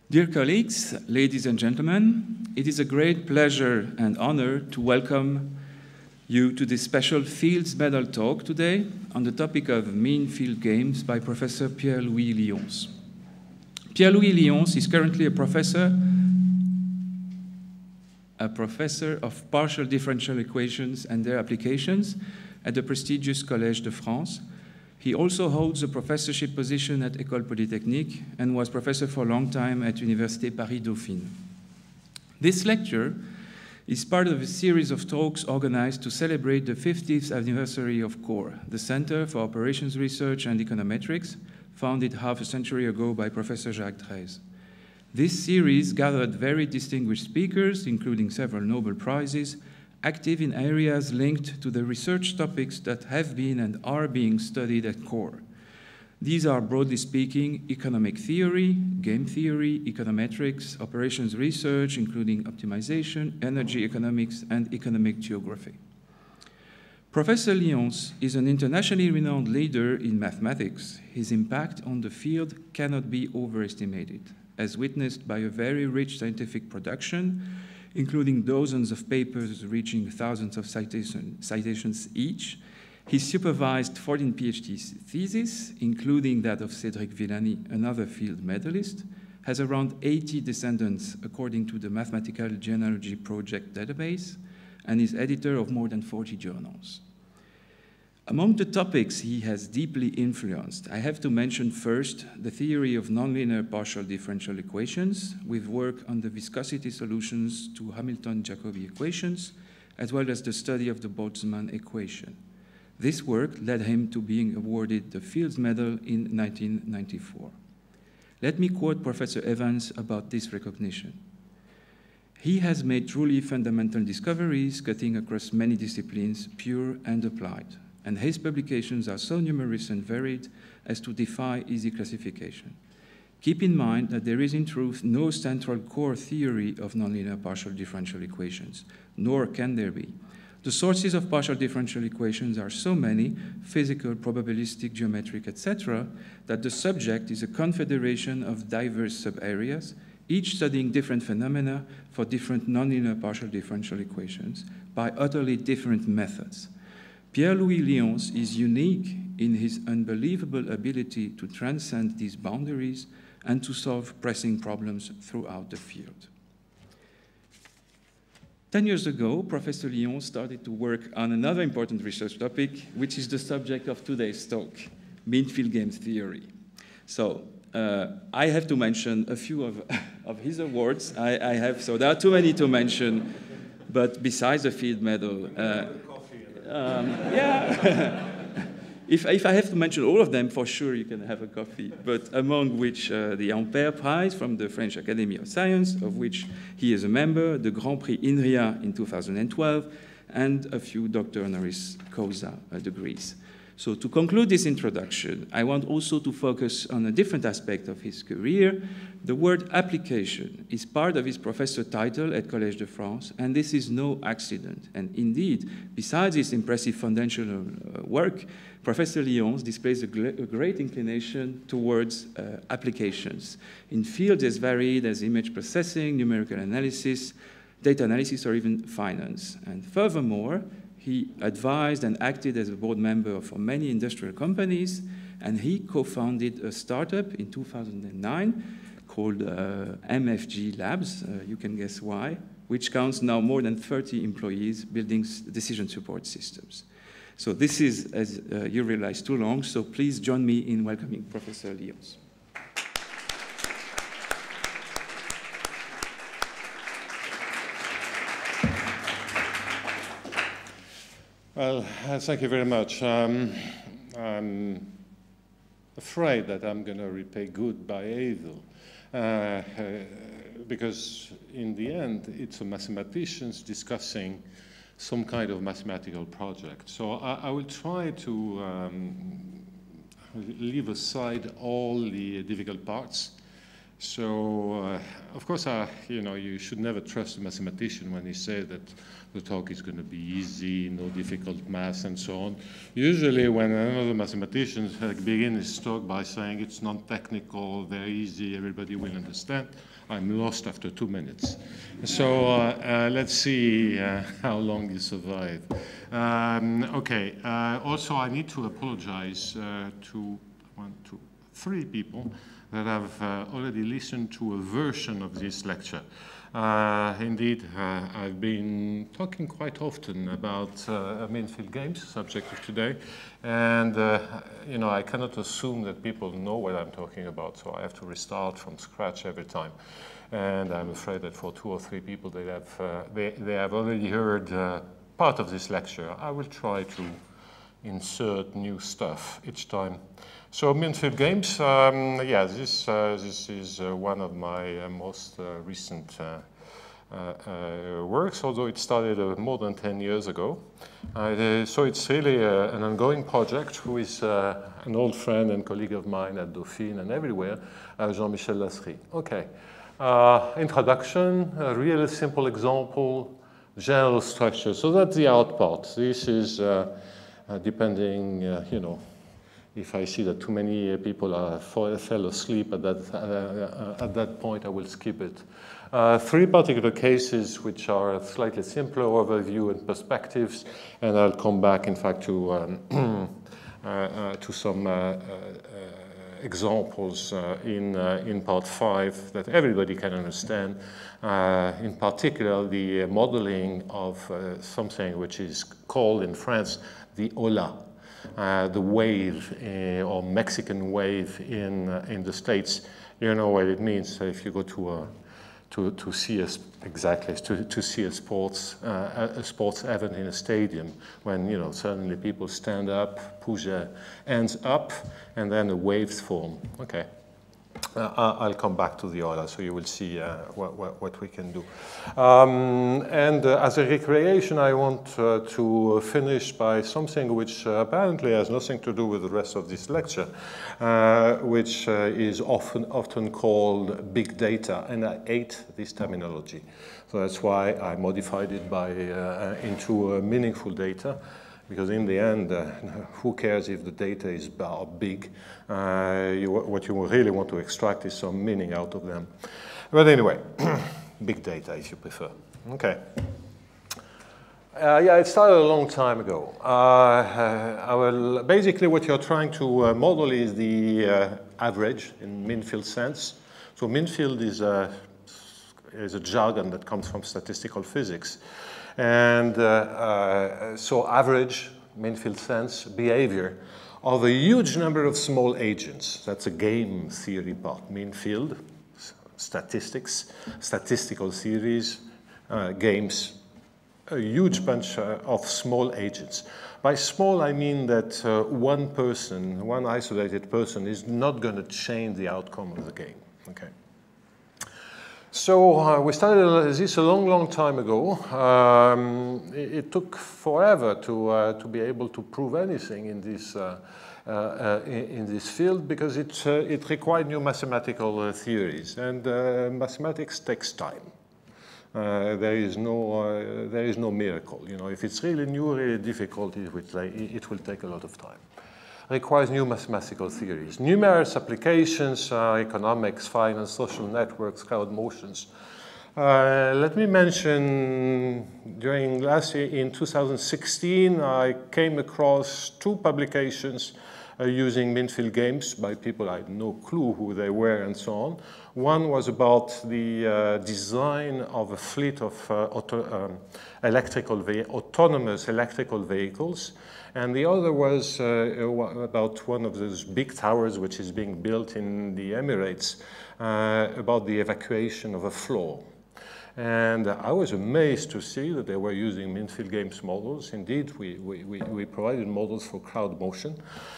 Dear colleagues, ladies and gentlemen, it is a great pleasure and honor to welcome you to this special Fields Medal talk today on the topic of mean field games by Professor Pierre-Louis Lions. Pierre-Louis Lions is currently a professor of partial differential equations and their applications at the prestigious Collège de France. He also holds a professorship position at École Polytechnique and was professor for a long time at Université Paris-Dauphine. This lecture is part of a series of talks organized to celebrate the 50th anniversary of CORE, the Center for Operations Research and Econometrics, founded half a century ago by Professor Jacques Drèze. This series gathered very distinguished speakers, including several Nobel Prizes, active in areas linked to the research topics that have been and are being studied at CORE. These are, broadly speaking, economic theory, game theory, econometrics, operations research, including optimization, energy economics, and economic geography. Professor Lions is an internationally renowned leader in mathematics. His impact on the field cannot be overestimated, as witnessed by a very rich scientific production, including dozens of papers reaching thousands of citations each. He supervised 14 PhD theses, including that of Cédric Villani, another field medalist, has around 80 descendants according to the Mathematical Genealogy Project database, and is editor of more than 40 journals. Among the topics he has deeply influenced, I have to mention first the theory of nonlinear partial differential equations, with work on the viscosity solutions to Hamilton-Jacobi equations, as well as the study of the Boltzmann equation. This work led him to being awarded the Fields Medal in 1994. Let me quote Professor Evans about this recognition. He has made truly fundamental discoveries cutting across many disciplines, pure and applied. And his publications are so numerous and varied as to defy easy classification. Keep in mind that there is in truth no central core theory of nonlinear partial differential equations, nor can there be. The sources of partial differential equations are so many, physical, probabilistic, geometric, etc., that the subject is a confederation of diverse sub-areas, each studying different phenomena for different nonlinear partial differential equations by utterly different methods. Pierre-Louis Lions is unique in his unbelievable ability to transcend these boundaries and to solve pressing problems throughout the field. 10 years ago, Professor Lions started to work on another important research topic, which is the subject of today's talk, mean field game theory. So I have to mention a few of his awards. So there are too many to mention, but besides the Field Medal, yeah, if I have to mention all of them, for sure you can have a coffee, but among which the Ampère Prize from the French Academy of Science, of which he is a member, the Grand Prix INRIA in 2012, and a few Doctor Honoris Causa degrees. So to conclude this introduction, I want also to focus on a different aspect of his career. The word application is part of his professor title at Collège de France, and this is no accident. And indeed, besides his impressive foundational work, Professor Lions displays a great inclination towards applications in fields as varied as image processing, numerical analysis, data analysis, or even finance. And furthermore, he advised and acted as a board member for many industrial companies, and he co-founded a startup in 2009 called MFG Labs, you can guess why, which counts now more than 30 employees building decision support systems. So this is, as you realize, too long, so please join me in welcoming Professor Lions. Well, thank you very much. I'm afraid that I'm going to repay good by evil, because in the end, it's a mathematicians discussing some kind of mathematical project. So I will try to leave aside all the difficult parts So, of course, you know, you should never trust a mathematician when he says that the talk is going to be easy, no difficult math, and so on. Usually, when another mathematician begins his talk by saying it's non-technical, very easy, everybody will understand, I'm lost after 2 minutes. So let's see how long you survive. Okay. Also, I need to apologize to 1, 2, 3 people that have already listened to a version of this lecture. Indeed, I've been talking quite often about Minfield games, subject of today, and you know, I cannot assume that people know what I'm talking about, so I have to restart from scratch every time. And I'm afraid that for 2 or 3 people, they have already heard part of this lecture. I will try to insert new stuff each time. So Minfield games, yeah, this is one of my most recent works, although it started more than 10 years ago. So it's really an ongoing project with an old friend and colleague of mine at Dauphine and everywhere, Jean-Michel Lasserie. Okay, introduction, a really simple example, general structure. So that's the out part. This is depending, you know, if I see that too many people fell asleep at that point, I will skip it. 3 particular cases which are slightly simpler overview and perspectives, and I'll come back, in fact, to some examples in part 5 that everybody can understand. In particular, the modeling of something which is called in France the ola. The wave or Mexican wave in the States, you know what it means. If you go to see to see a sports event in a stadium, when, you know, suddenly people stand up, push their hands up, and then the waves form. Okay. I'll come back to the order, so you will see what we can do. And as a recreation, I want to finish by something which apparently has nothing to do with the rest of this lecture, which is often called big data, and I hate this terminology. So that's why I modified it into meaningful data. Because in the end, who cares if the data is big? What you really want to extract is some meaning out of them. But anyway, big data, if you prefer. Okay. Yeah, it started a long time ago. Basically, what you're trying to model is the average in Minfield sense. So Minfield is a jargon that comes from statistical physics. And so average, Minfield sense, behavior of a huge number of small agents. That's a game theory part. Minfield, statistics, statistical theories, games, a huge bunch of small agents. By small, I mean that one person, one isolated person, is not going to change the outcome of the game. Okay. So we started this a long, long time ago. It took forever to be able to prove anything in this field, because it required new mathematical theories, and mathematics takes time. There is no miracle. You know, if it's really new, really difficult, it will take a lot of time. Requires new mathematical theories, numerous applications, economics, finance, social networks, crowd motions. Let me mention, during last year, in 2016, I came across 2 publications using Minfield games by people I had no clue who they were and so on. One was about the design of a fleet of autonomous electrical vehicles. And the other was about one of those big towers which is being built in the Emirates, about the evacuation of a floor. And I was amazed to see that they were using Minfield games models. Indeed, we provided models for crowd motion.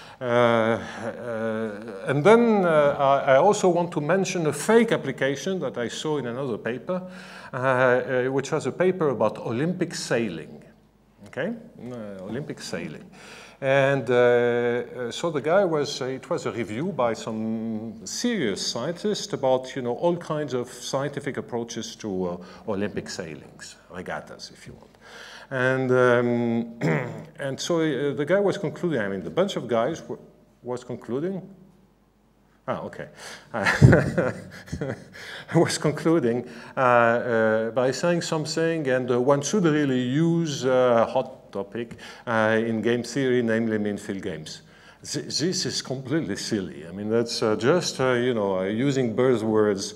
And then I also want to mention a fake application that I saw in another paper, which was a paper about Olympic sailing. Okay, Olympic sailing. And so the guy was, it was a review by some serious scientists about, you know, all kinds of scientific approaches to Olympic sailings, regattas, if you want. And, and so the guy was concluding, I mean, the bunch of guys was concluding. Ah, okay. I was concluding by saying something, and one should really use hot topic in game theory, namely mean-field games. This is completely silly. I mean, that's just, you know, using buzzwords.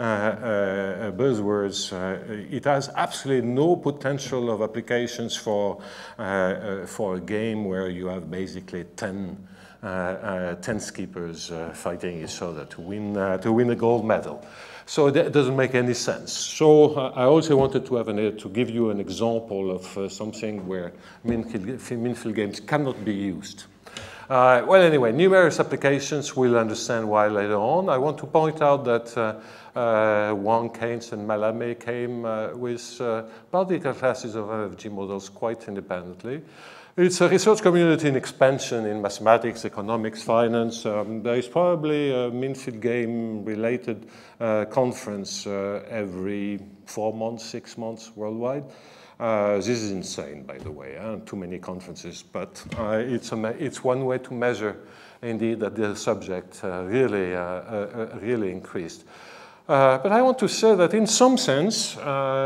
It has absolutely no potential of applications for a game where you have basically 10 skippers fighting each other to win a gold medal. So that doesn't make any sense. So I also wanted to have to give you an example of something where mean-field games cannot be used. Well, anyway, numerous applications, we'll understand why later on. I want to point out that Wang, Keynes, and Mallarmé came with particular classes of FFG models quite independently. It's a research community in expansion in mathematics, economics, finance. There is probably a mean-field game-related conference every 4 months, 6 months worldwide. This is insane, by the way, too many conferences, but it's one way to measure, indeed, that the subject really increased. But I want to say that in some sense,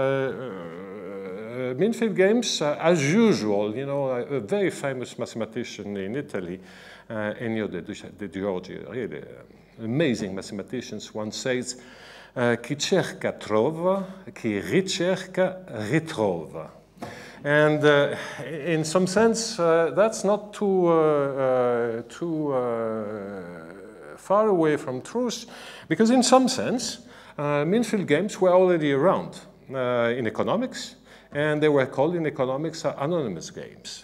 mean-field games, as usual, you know, a very famous mathematician in Italy, Ennio de Giorgi, really amazing mathematicians, once says, chi cerca trova, chi ricerca ritrova. And in some sense, that's not too far away from truth, because in some sense, mean-field games were already around in economics, and they were called in economics anonymous games.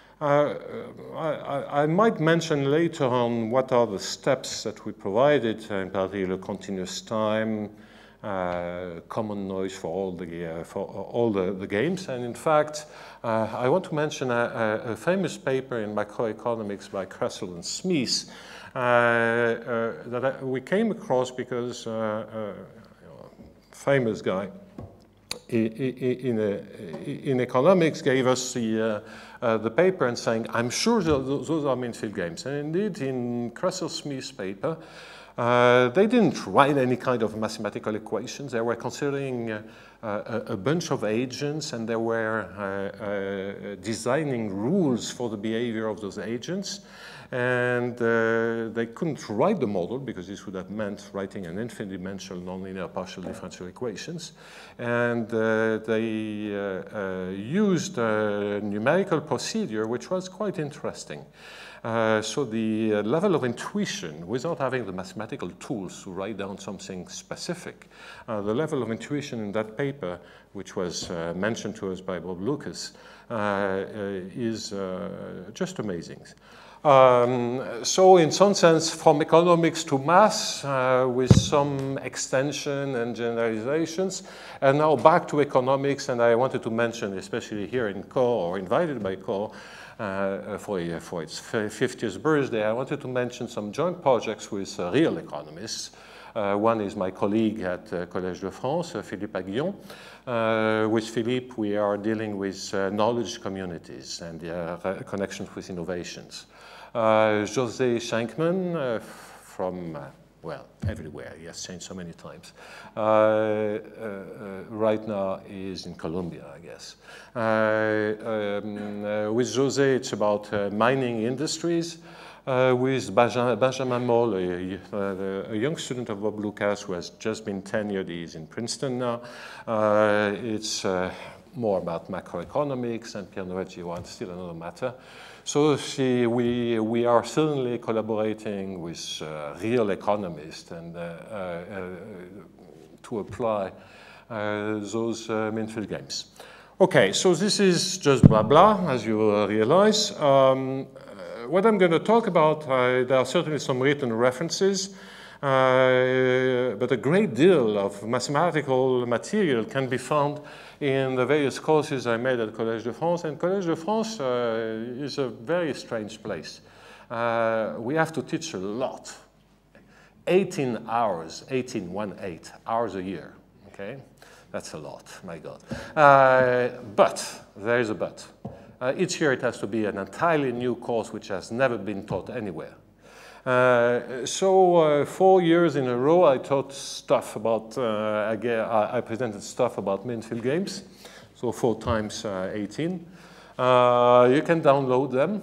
I might mention later on what are the steps that we provided, in particular continuous time, common noise for all the games. And in fact, I want to mention a famous paper in macroeconomics by Krussell and Smith that we came across because a famous guy in economics gave us the paper and saying, I'm sure those are mean-field games. And indeed, in Krussell-Smith's paper, they didn't write any kind of mathematical equations. They were considering a bunch of agents, and they were designing rules for the behavior of those agents. And they couldn't write the model because this would have meant writing an infinite-dimensional nonlinear partial differential equations. And they used a numerical procedure which was quite interesting. So the level of intuition, without having the mathematical tools to write down something specific, the level of intuition in that paper, which was mentioned to us by Bob Lucas, is just amazing. So in some sense, from economics to math, with some extension and generalizations, and now back to economics, and I wanted to mention, especially here in CORE, or invited by CORE, for its 50th birthday, I wanted to mention some joint projects with real economists. One is my colleague at Collège de France, Philippe Aguillon. With Philippe, we are dealing with knowledge communities and their connections with innovations. José Schenkman from, well, everywhere. He has changed so many times. Right now is in Colombia, I guess. With José, it's about mining industries. With Benjamin Moll, a young student of Bob Lucas who has just been tenured, he's in Princeton now. It's more about macroeconomics, and Pierre Noël wants still another matter. So we are certainly collaborating with real economists and to apply those mean-field games. Okay, so this is just blah blah, as you realize. What I'm going to talk about, there are certainly some written references. But a great deal of mathematical material can be found in the various courses I made at Collège de France. And Collège de France is a very strange place. We have to teach a lot. 18 hours, 18 hours a year, okay? That's a lot, my God. But, there is a but. Each year it has to be an entirely new course which has never been taught anywhere. So 4 years in a row I taught stuff about, I presented stuff about main-field games, so 4 times 18. You can download them.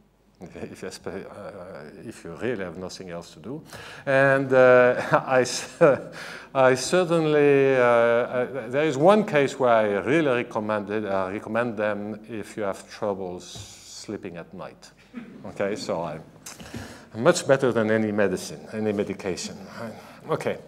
If you really have nothing else to do. And I certainly, there is one case where I really recommend them if you have trouble sleeping at night. Okay, so I'm much better than any medicine, any medication. Okay.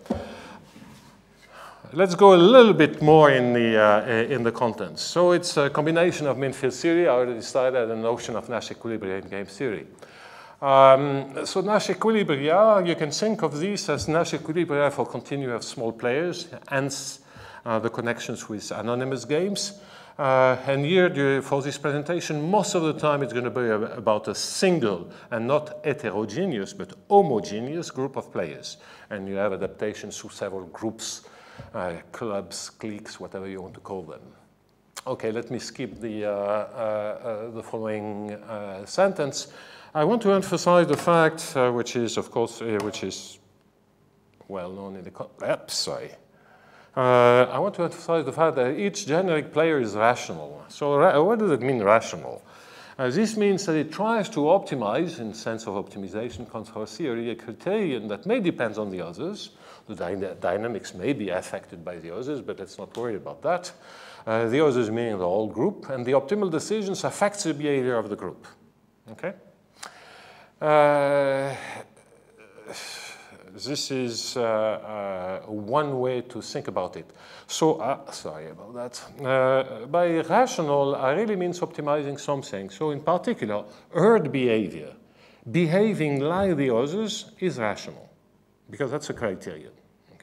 Let's go a little bit more in the contents. So it's a combination of mean-field theory. I already started a notion of Nash equilibria in game theory. So Nash equilibria, you can think of these as Nash equilibria for continuum of small players, hence the connections with anonymous games. And here, for this presentation, most of the time it's going to be about a single and not heterogeneous, but homogeneous group of players. And you have adaptations to several groups, clubs, cliques, whatever you want to call them. Okay, let me skip the following sentence. I want to emphasize the fact, which is, of course, which is well known in the sorry. I want to emphasize the fact that each generic player is rational. So what does it mean, rational? This means that it tries to optimize, in the sense of optimization control theory, a criterion that may depend on the others. The dynamics may be affected by the others, but let's not worry about that. The others meaning the whole group, and the optimal decisions affect the behavior of the group. Okay? This is one way to think about it. So, sorry about that. By rational, I really means optimizing something. So in particular, herd behavior, behaving like the others is rational, because that's a criterion.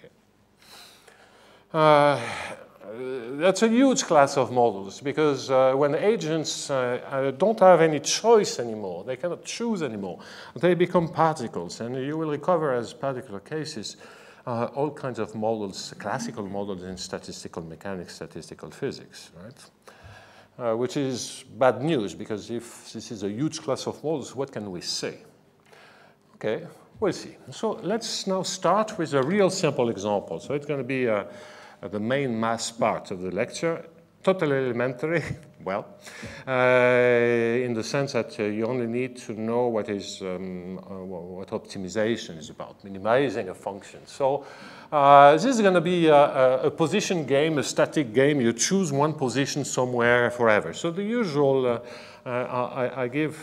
Okay. That's a huge class of models, because when agents don't have any choice anymore, they cannot choose anymore, they become particles, and you will recover as particular cases all kinds of models, classical models in statistical mechanics, statistical physics, right? Which is bad news, because if this is a huge class of models, what can we say? Okay, we'll see. So let's now start with a real simple example. So it's going to be the main mass part of the lecture, totally elementary, well, in the sense that you only need to know what is what optimization is about, minimizing a function. So this is going to be a position game, a static game. You choose one position somewhere forever. So the usual, I give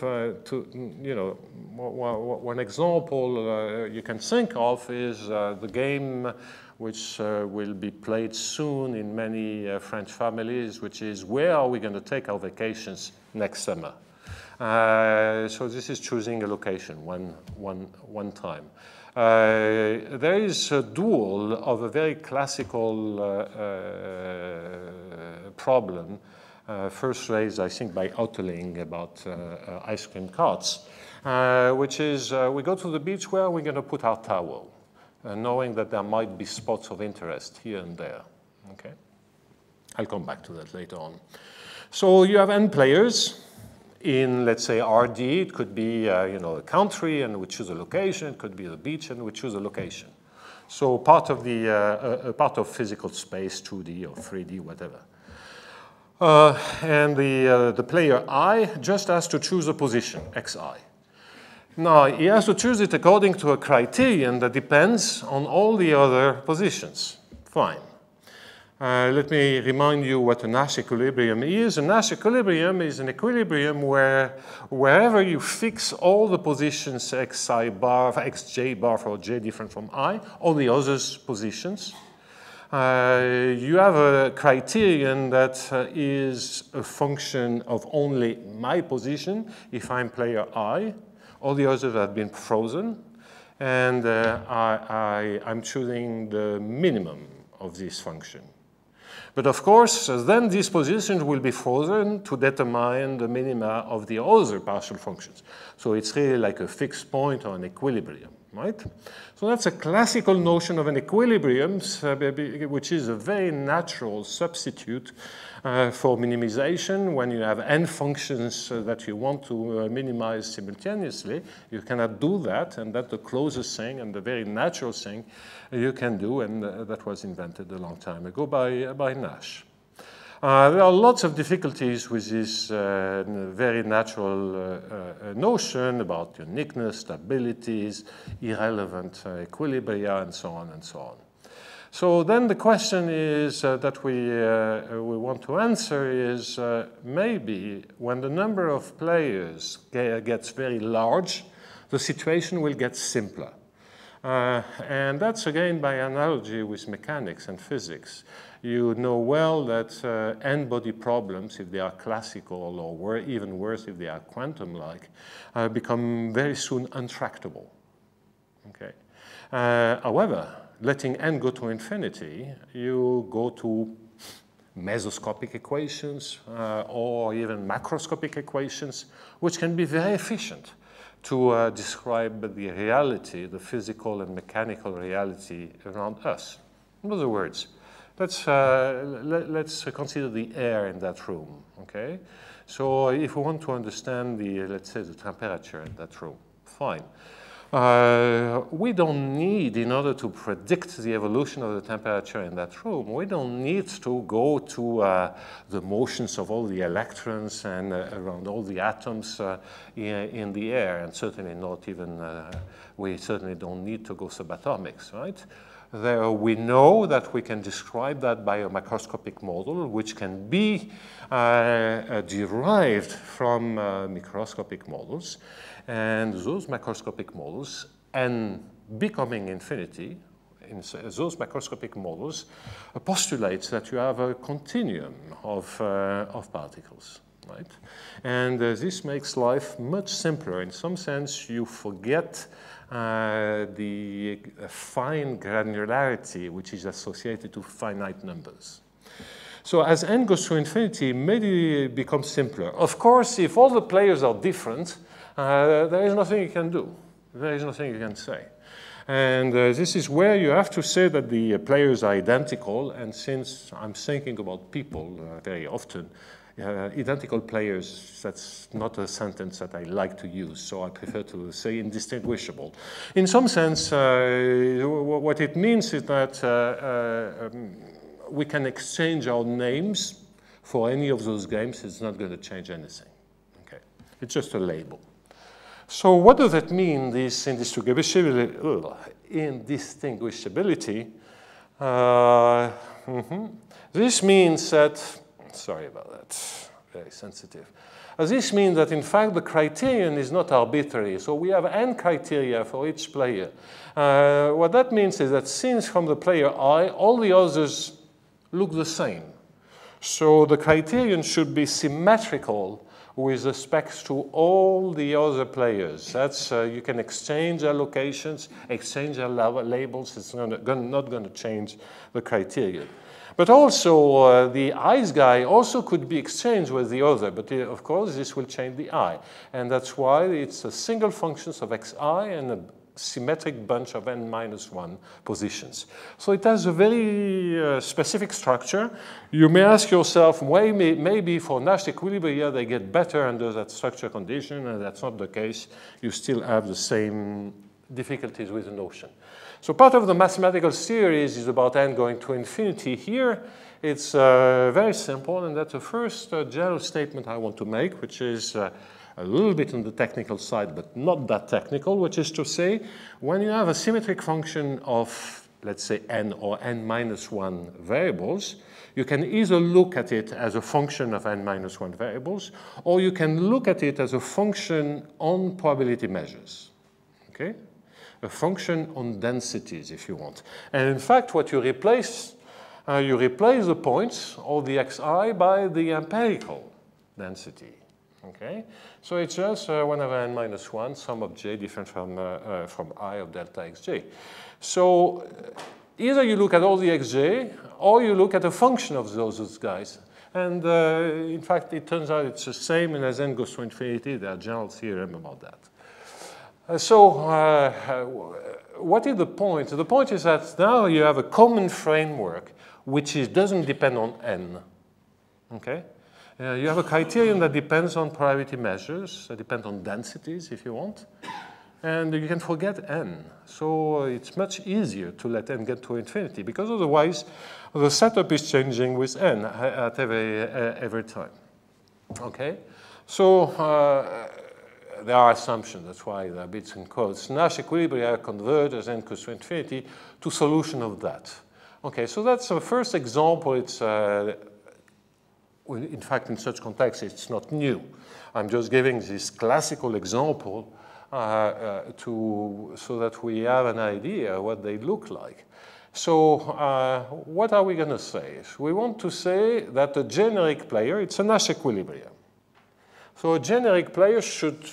one example you can think of is the game which will be played soon in many French families, which is where are we going to take our vacations next summer? So this is choosing a location one time. There is a dual of a very classical problem, first raised, I think, by Otterling about ice cream carts, which is we go to the beach, where are we going to put our towel? Knowing that there might be spots of interest here and there. Okay, I'll come back to that later on. So you have n players in, let's say, RD. It could be a country, and we choose a location. It could be the beach, and we choose a location. So part of the part of physical space, 2D or 3D, whatever. And the player I just has to choose a position, xi. Now, he has to choose it according to a criterion that depends on all the other positions. Fine. Let me remind you what a Nash equilibrium is. A Nash equilibrium is an equilibrium where wherever you fix all the positions xi bar, xj bar for j different from I, all the others positions, you have a criterion that is a function of only my position if I'm player I. All the others have been frozen. And I'm choosing the minimum of this function. But of course, then these positions will be frozen to determine the minima of the other partial functions. So it's really like a fixed point or an equilibrium, right? So that's a classical notion of an equilibrium, which is a very natural substitute for minimization. When you have n functions that you want to minimize simultaneously, you cannot do that, and that's the closest thing and the very natural thing you can do, and that was invented a long time ago by Nash. There are lots of difficulties with this very natural notion about uniqueness, stabilities, irrelevant equilibria, and so on and so on. So then the question is that we want to answer is maybe when the number of players gets very large, the situation will get simpler. And that's again by analogy with mechanics and physics. You know well that n-body problems, if they are classical, or even worse, if they are quantum-like, become very soon untractable. Okay. However, letting n go to infinity, you go to mesoscopic equations or even macroscopic equations, which can be very efficient to describe the reality, the physical and mechanical reality around us. In other words, let's consider the air in that room, okay? So if we want to understand the, let's say, the temperature in that room, fine. We don't need, in order to predict the evolution of the temperature in that room, we don't need to go to the motions of all the electrons and around all the atoms in the air, and certainly not even, we certainly don't need to go subatomics, right? There we know that we can describe that by a macroscopic model, which can be derived from microscopic models. And those macroscopic models, n becoming infinity, in those macroscopic models postulates that you have a continuum of particles, right? And this makes life much simpler. In some sense, you forget the fine granularity which is associated to finite numbers. So as n goes to infinity, maybe it becomes simpler. Of course, if all the players are different, there is nothing you can do. There is nothing you can say. And this is where you have to say that the players are identical. And since I'm thinking about people very often, identical players, that's not a sentence that I like to use, so I prefer to say indistinguishable. In some sense, what it means is that we can exchange our names for any of those games. It's not going to change anything. Okay. It's just a label. So what does that mean, this indistinguishability? This means that, sorry about that, very sensitive. This means that, in fact, the criterion is not arbitrary. So we have n criteria for each player. What that means is that since from the player I, all the others look the same. So the criterion should be symmetrical with respect to all the other players. That's, you can exchange allocations, exchange labels. It's not going to change the criterion. But also, the i's guy also could be exchanged with the other, but of course, this will change the I. And that's why it's a single functions of xi and a symmetric bunch of n-1 positions. So it has a very specific structure. You may ask yourself, why maybe for Nash equilibria they get better under that structure condition, and that's not the case. You still have the same difficulties with the notion. So part of the mathematical series is about n going to infinity. Here it's very simple, and that's the first general statement I want to make, which is a little bit on the technical side, but not that technical, which is to say, when you have a symmetric function of, let's say, n or n-1 variables, you can either look at it as a function of n-1 variables, or you can look at it as a function on probability measures, okay? A function on densities, if you want. And in fact, what you replace the points, or the xi, by the empirical density. Okay, so it's just 1 over n minus 1, sum of j different from I of delta xj. So either you look at all the xj, or you look at a function of those guys. And in fact, it turns out it's the same, and as n goes to infinity, there are general theorem about that. What is the point? The point is that now you have a common framework which doesn't depend on n. Okay? You have a criterion that depends on probability measures, that depend on densities, if you want. And you can forget n. So it's much easier to let n get to infinity, because otherwise the setup is changing with n at every time. Okay? So there are assumptions, that's why there are bits and quotes. Nash equilibria converge as n goes to infinity to solution of that. Okay, so that's the first example. It's in fact, in such context, it's not new. I'm just giving this classical example so that we have an idea what they look like. So what are we going to say? We want to say that a generic player, it's a Nash equilibrium. So a generic player should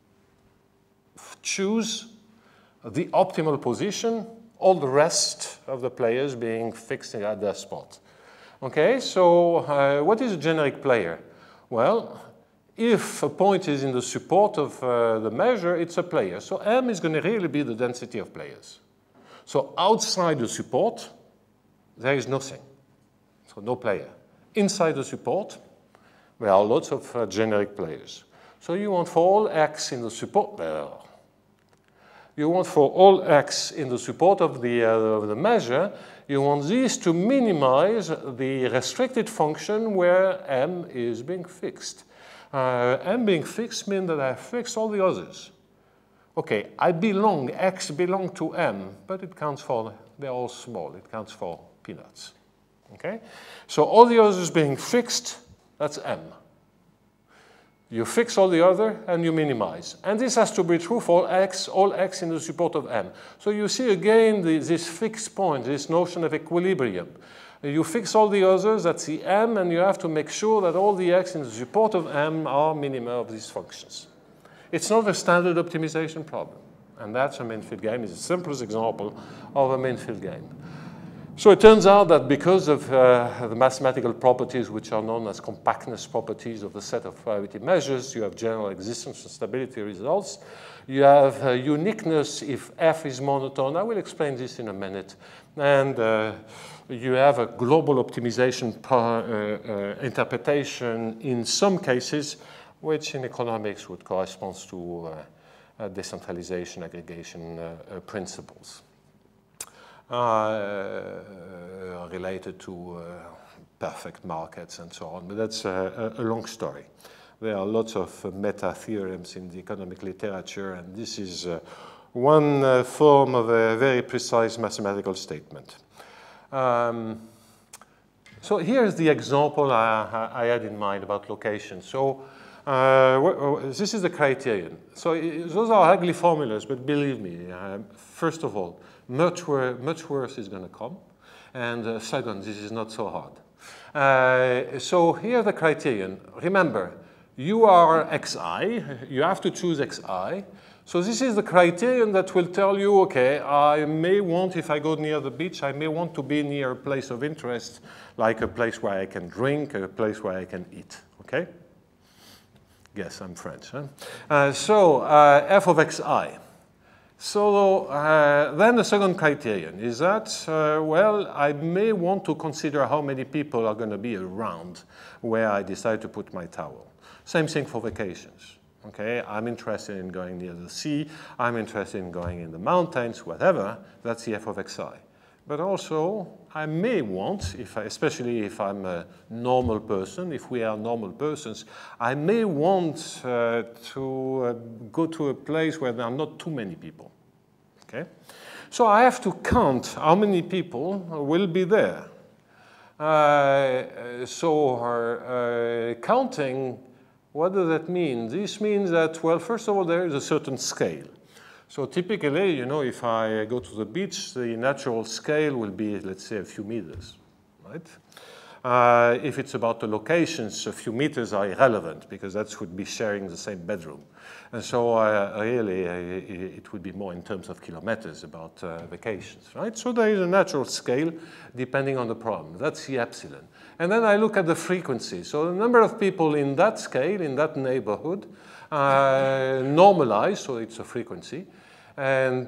choose the optimal position, all the rest of the players being fixed at their spot. Okay, so what is a generic player? Well, if a point is in the support of the measure, it's a player. So M is going to really be the density of players. So outside the support, there is nothing. So no player. Inside the support, there are lots of generic players. So you want for all x in the support, you want for all x in the support of the measure, you want these to minimize the restricted function where m is being fixed. M being fixed means that I fix all the others. Okay, x belong to m, but it counts for, they're all small, it counts for peanuts. Okay, so all the others being fixed, that's m. You fix all the other and you minimize. And this has to be true for all x in the support of m. So you see again this fixed point, this notion of equilibrium. You fix all the others, that's the m, and you have to make sure that all the x in the support of m are minima of these functions. It's not a standard optimization problem. And that's a main-field game. It's the simplest example of a main-field game. So it turns out that because of the mathematical properties which are known as compactness properties of the set of probability measures, you have general existence and stability results. You have uniqueness if f is monotone. I will explain this in a minute. And you have a global optimization interpretation in some cases, which in economics would correspond to decentralization, aggregation principles. Related to perfect markets and so on, but that's a long story. There are lots of meta-theorems in the economic literature, and this is one form of a very precise mathematical statement. So here's the example I had in mind about location. So this is the criterion. So those are ugly formulas, but believe me, first of all, much worse is going to come. And second, this is not so hard. So here are the criterion. Remember, you are xi. You have to choose xi. So this is the criterion that will tell you, okay, I may want, if I go near the beach, I may want to be near a place of interest, like a place where I can drink, a place where I can eat. Okay? Yes, I'm French. Huh? F of xi. So then the second criterion is that, well, I may want to consider how many people are going to be around where I decide to put my towel. Same thing for vacations. Okay, I'm interested in going near the sea. I'm interested in going in the mountains, whatever. That's the f of xi. But also, I may want, especially if I'm a normal person, if we are normal persons, I may want to go to a place where there are not too many people. Okay? So I have to count how many people will be there. Counting, what does that mean? This means that, well, first of all, there is a certain scale. So typically, you know, if I go to the beach, the natural scale will be, let's say, a few meters, right? If it's about the locations, a few meters are irrelevant because that would be sharing the same bedroom. And so really, it would be more in terms of kilometers about vacations, right? So there is a natural scale depending on the problem. That's the epsilon. And then I look at the frequency. So the number of people in that scale, in that neighborhood, normalized, so it's a frequency. And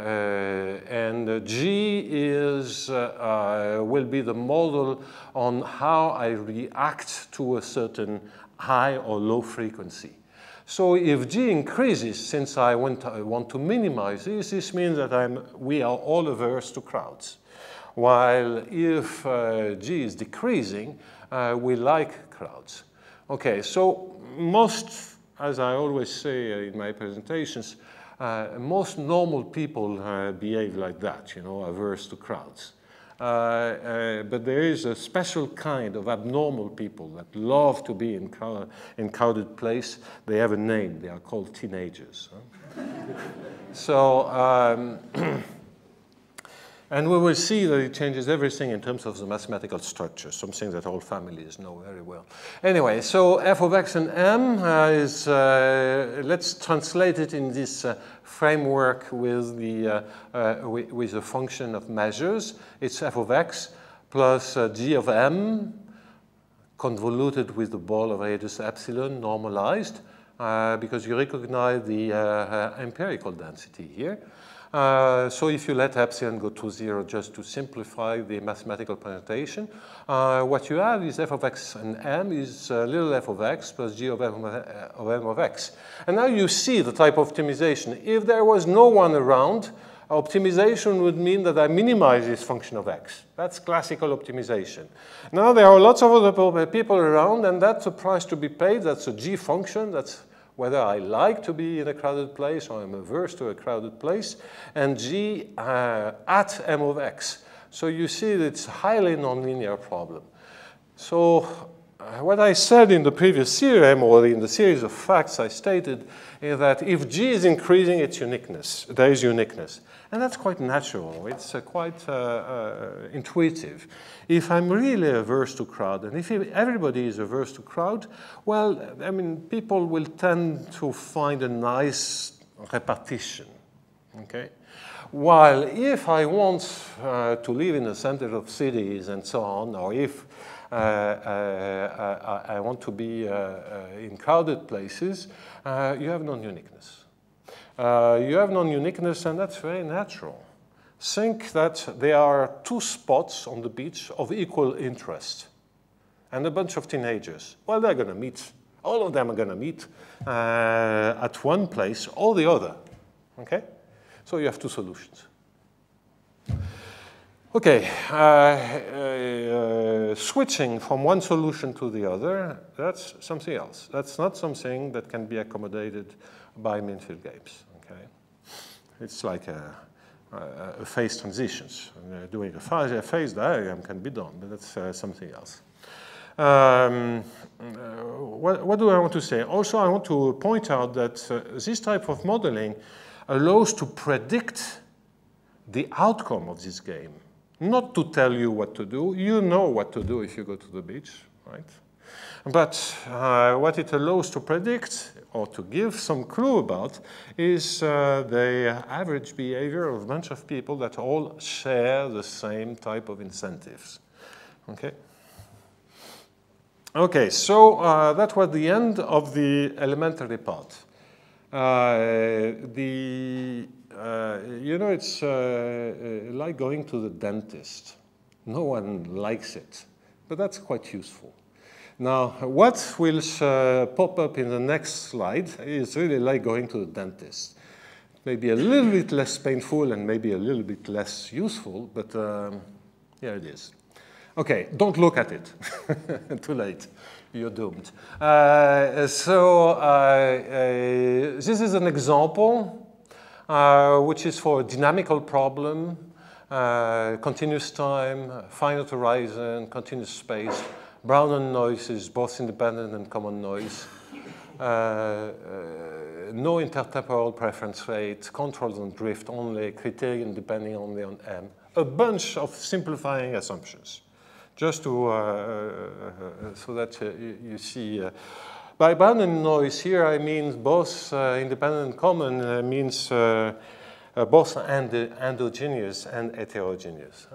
G is, will be the model on how I react to a certain high or low frequency. So if G increases, since I want to minimize this means that we are all averse to crowds. While if G is decreasing, we like crowds. Okay, so most, as I always say in my presentations, most normal people behave like that, you know, averse to crowds. But there is a special kind of abnormal people that love to be in crowded place. They have a name. They are called teenagers. Huh? So, and we will see that it changes everything in terms of the mathematical structure, something that all families know very well. Anyway, so f of x and m is, let's translate it in this framework with the function of measures. It's f of x plus g of m convoluted with the ball of radius epsilon normalized because you recognize the empirical density here. So if you let epsilon go to 0 just to simplify the mathematical presentation, what you have is f of x and m is little f of x plus g of m of x. And now you see the type of optimization. If there was no one around, optimization would mean that I minimize this function of x. That's classical optimization. Now there are lots of other people around, and that's a price to be paid. That's a g function. That's whether I like to be in a crowded place or I'm averse to a crowded place, and g at m of x. So you see that it's a highly nonlinear problem. So what I said in the previous theorem, or in the series of facts I stated, is that if g is increasing its uniqueness, there is uniqueness. And that's quite natural. It's quite intuitive. If I'm really averse to crowd, and if everybody is averse to crowd, well, I mean, people will tend to find a nice repartition, okay? While if I want to live in the center of cities and so on, or if I want to be in crowded places, you have non-uniqueness. You have non-uniqueness, and that's very natural. Think that there are two spots on the beach of equal interest and a bunch of teenagers. Well, they're going to meet. All of them are going to meet at one place or the other. Okay? So you have two solutions. Okay. Switching from one solution to the other, that's something else. That's not something that can be accommodated by min-field games. Okay? It's like a phase transitions. Doing a phase diagram can be done, but that's something else. What do I want to say? Also, I want to point out that this type of modeling allows to predict the outcome of this game. Not to tell you what to do. You know what to do if you go to the beach, right? But what it allows to predict or to give some clue about is the average behavior of a bunch of people that all share the same type of incentives. Okay? Okay, so that was the end of the elementary part. You know, it's like going to the dentist. No one likes it, but that's quite useful. Now, what will pop up in the next slide is really like going to the dentist. Maybe a little bit less painful and maybe a little bit less useful, but here it is. Okay, don't look at it. Too late. You're doomed. This is an example which is for a dynamical problem, continuous time, finite horizon, continuous space, Brownian noises, both independent and common noise, no intertemporal preference rate, controls on drift only, criterion depending only on M, a bunch of simplifying assumptions. just to, so that you see. By abundant noise here, I mean both independent and common means both endogenous and heterogeneous.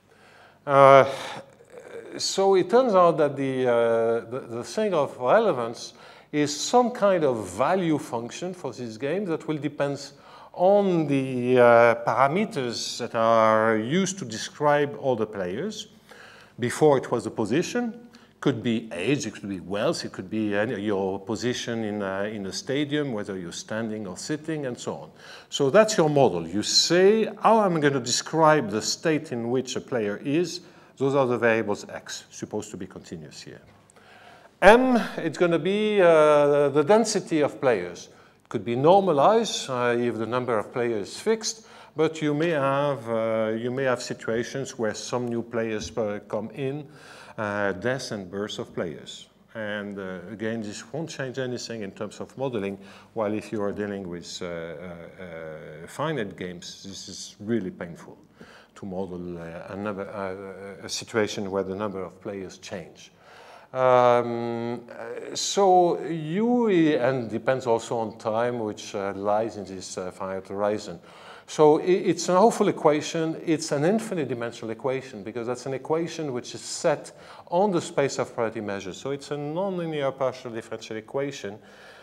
So it turns out that the thing of relevance is some kind of value function for this game that will depend on the parameters that are used to describe all the players. Before it was the position, could be age, it could be wealth, it could be your position in a stadium, whether you're standing or sitting, and so on. So that's your model. You say, how I'm going to describe the state in which a player is. Those are the variables x, supposed to be continuous here. M, it's going to be the density of players. It could be normalized if the number of players is fixed, but you may have situations where some new players come in, death and birth of players. And again, this won't change anything in terms of modeling, while if you are dealing with finite games, this is really painful to model a situation where the number of players change. So and depends also on time, which lies in this finite horizon. So it's an awful equation. It's an infinite dimensional equation because that's an equation which is set on the space of priority measures. So it's a nonlinear partial differential equation.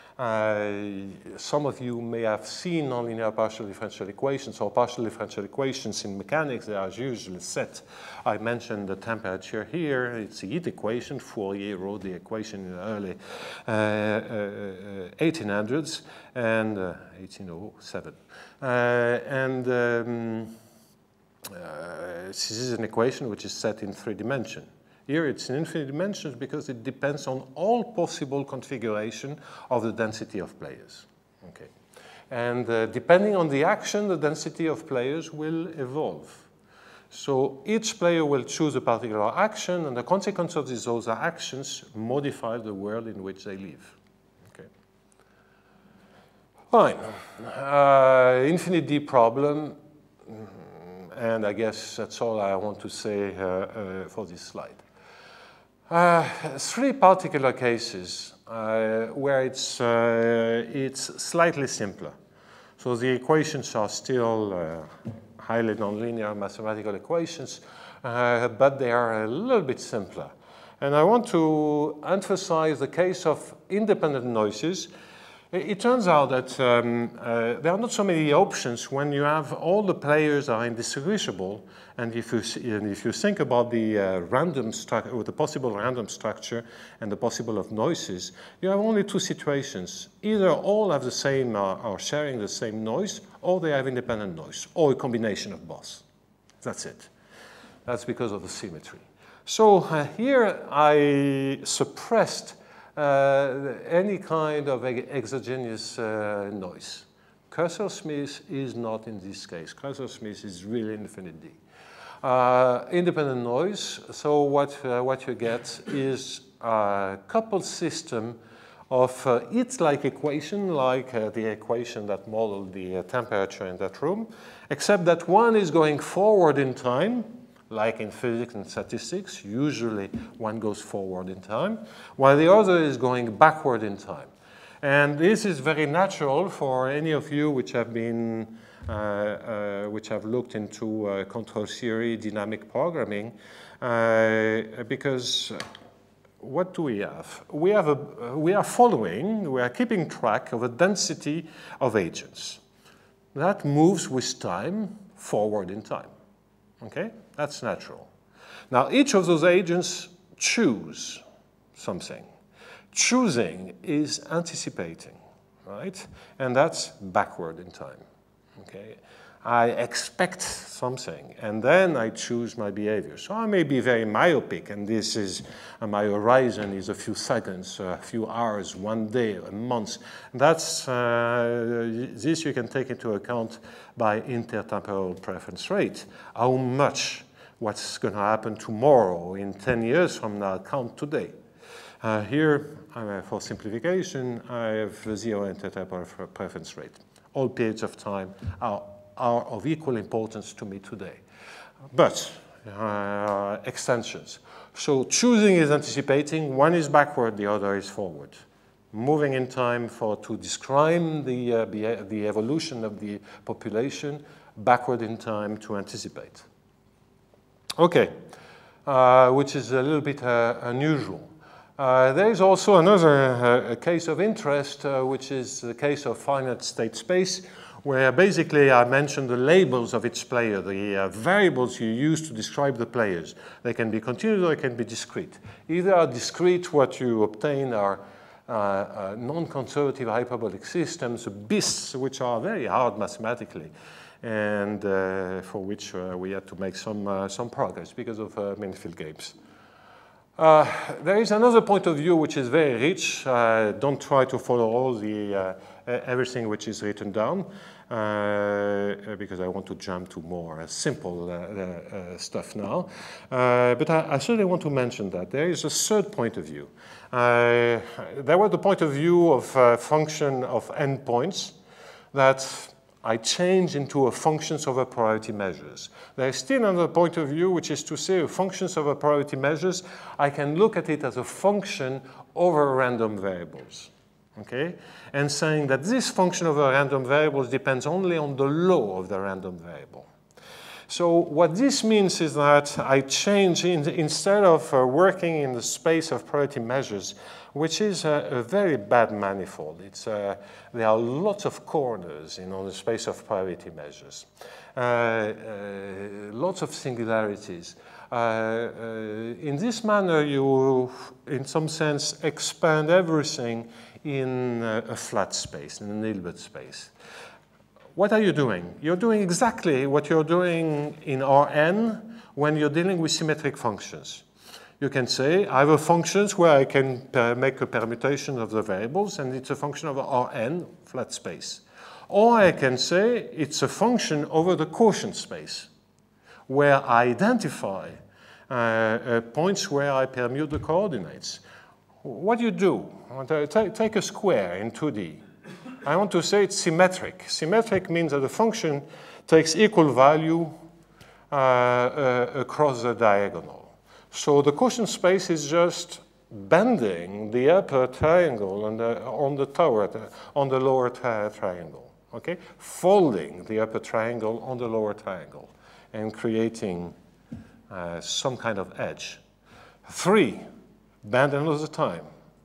Some of you may have seen nonlinear partial differential equations or partial differential equations in mechanics. They are usually set. I mentioned the temperature here. It's the heat equation. Fourier wrote the equation in the early 1800s and 1807. This is an equation which is set in 3 dimensions. Here it's in infinite dimensions because it depends on all possible configuration of the density of players. Okay. And depending on the action, the density of players will evolve. So each player will choose a particular action, and the consequence of those actions modify the world in which they live. Okay. Fine. Infinite D problem, and I guess that's all I want to say for this slide. 3 particular cases where it's slightly simpler. So the equations are still highly nonlinear mathematical equations, but they are a little bit simpler. And I want to emphasize the case of independent noises. It turns out that there are not so many options when you have all the players are indistinguishable. And if you think about the random structure, or the possible random structure and the possible of noises, you have only 2 situations. Either all have the same, are sharing the same noise, or they have independent noise, or a combination of both. That's it. That's because of the symmetry. So here I suppressed any kind of exogenous noise. Cursor-Smith is not in this case. Cursor-Smith is really infinite D. Independent noise, so what you get is a coupled system of heat-like equation, like the equation that modeled the temperature in that room, except that one is going forward in time, like in physics and statistics, usually one goes forward in time, while the other is going backward in time. And this is very natural for any of you which have been, which have looked into control theory, dynamic programming, because what do we have? We are keeping track of a density of agents. That moves with time, forward in time. Okay? That's natural. Now, each of those agents choose something. Choosing is anticipating, right? And that's backward in time. Okay? I expect something, and then I choose my behavior. So I may be very myopic, and this is my horizon is a few seconds, a few hours, 1 day, a month. That's this you can take into account by intertemporal preference rate. How much, what's going to happen tomorrow, in 10 years from now, count today. Here, for simplification, I have 0 intertemporal preference rate. All periods of time are of equal importance to me today. But extensions. So choosing is anticipating, one is backward, the other is forward. Moving in time to describe the evolution of the population, backward in time to anticipate. Okay, which is a little bit unusual. There is also another case of interest, which is the case of finite state space, where basically I mentioned the labels of each player, the variables you use to describe the players. They can be continuous or they can be discrete. Either are discrete, what you obtain are non-conservative hyperbolic systems, BISs, which are very hard mathematically, and for which we had to make some progress because of Minifield games. There is another point of view which is very rich. Don't try to follow all the everything which is written down, because I want to jump to more simple stuff now. But I certainly want to mention that there is a third point of view. There was the point of view of a function of endpoints that I change into a functions over priority measures. There is still another point of view, which is to say functions over priority measures, I can look at it as a function over random variables. Okay? And saying that this function over random variables depends only on the law of the random variable. So what this means is that I change, instead of working in the space of priority measures, which is a very bad manifold. There are lots of corners in the space of priority measures, lots of singularities. In this manner, you, in some sense, expand everything in a flat space, in an Hilbert space. What are you doing? You're doing exactly what you're doing in Rn when you're dealing with symmetric functions. You can say, I have a functions where I can make a permutation of the variables, and it's a function of Rn, flat space. Or I can say, it's a function over the quotient space, where I identify points where I permute the coordinates. What do you do? Take a square in 2D. I want to say it's symmetric. Symmetric means that the function takes equal value across the diagonal. So the quotient space is just bending the upper triangle on the lower triangle. Okay, folding the upper triangle on the lower triangle and creating some kind of edge. 3, bend another time.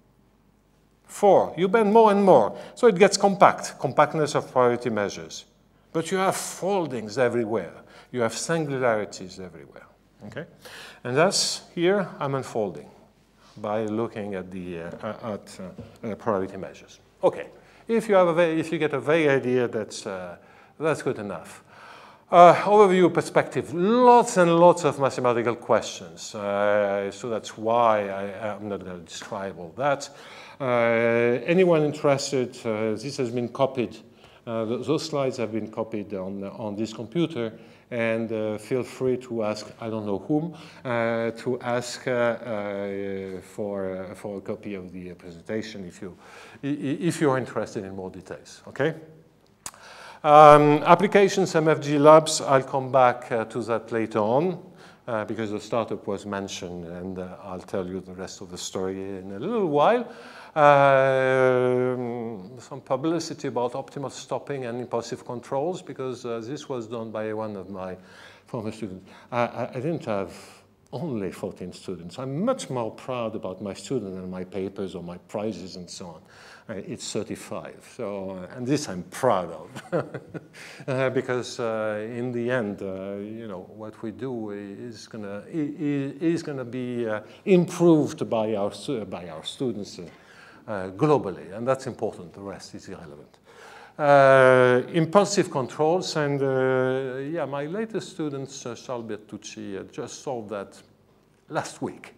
4, you bend more and more, so it gets compact, compactness of priority measures. But you have foldings everywhere. You have singularities everywhere. Okay, and that's here I'm unfolding by looking at the priority measures. Okay, if you get a vague idea, that's good enough. Overview perspective, lots and lots of mathematical questions. So that's why I'm not going to describe all that. Anyone interested, this has been copied. Those slides have been copied on this computer. And feel free to ask, I don't know whom, to ask for a copy of the presentation if you're interested in more details, okay? Applications, MFG labs, I'll come back to that later on because the startup was mentioned, and I'll tell you the rest of the story in a little while. Some publicity about optimal stopping and impulsive controls, because this was done by one of my former students. I didn't have only 14 students. I'm much more proud about my students and my papers or my prizes and so on. It's 35, so, and this I'm proud of, because in the end, you know, what we do is gonna be improved by our students globally, and that's important. The rest is irrelevant. Impulsive controls, and yeah, my latest students, Charles Bertucci, just solved that last week.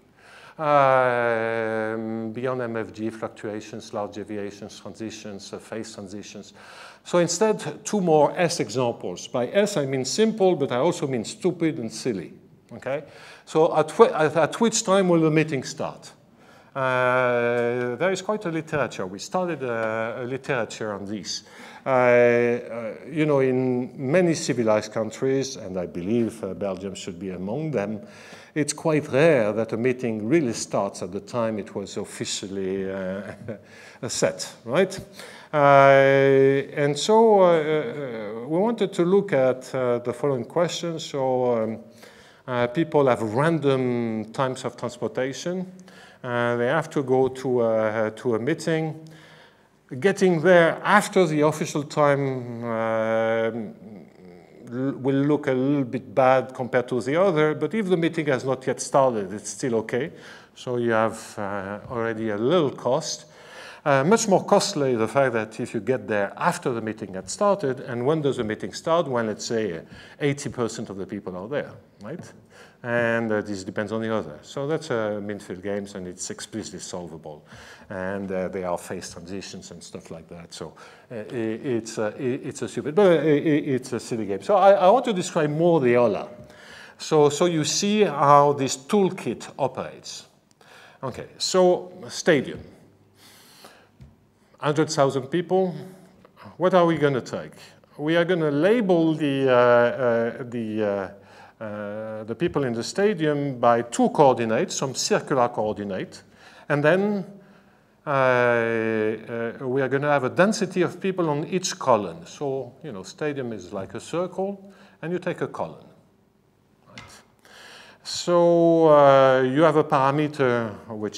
Beyond MFG, fluctuations, large deviations, transitions, phase transitions. So instead, 2 more S examples. By S, I mean simple, but I also mean stupid and silly. Okay? So at which time will the meeting start? there is quite a literature. We started a literature on this. You know, in many civilized countries, and I believe Belgium should be among them, it's quite rare that a meeting really starts at the time it was officially set, right? And so we wanted to look at the following questions. So people have random times of transportation. They have to go to a meeting. Getting there after the official time will look a little bit bad compared to the other, but if the meeting has not yet started, it's still okay. So you have already a little cost. Much more costly the fact that if you get there after the meeting had started, and when does the meeting start? When, let's say, 80% of the people are there, right? And this depends on the other. So that's min-field games, and it's explicitly solvable. And there are phase transitions and stuff like that. So it's a stupid, but it's a silly game. So I want to describe more the OLA. So you see how this toolkit operates. Okay, so stadium. 100,000 people. What are we going to take? We are going to label the people in the stadium by two coordinates, some circular coordinate, and then we are going to have a density of people on each column. So, you know, stadium is like a circle, and you take a column. Right? So you have a parameter which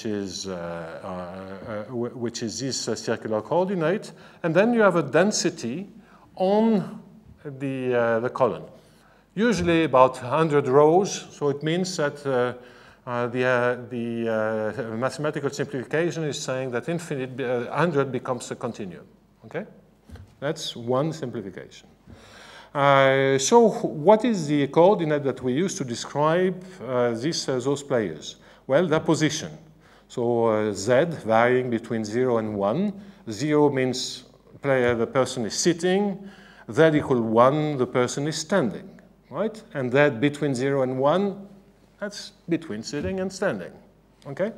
is this circular coordinate, and then you have a density on the column. Usually about 100 rows, so it means that the mathematical simplification is saying that 100 becomes a continuum. Okay, that's one simplification. So what is the coordinate that we use to describe those players? Well, their position. So Z varying between 0 and 1. 0 means the person is sitting. Z equal 1, the person is standing. Right? And that between 0 and 1, that's between sitting and standing. Okay?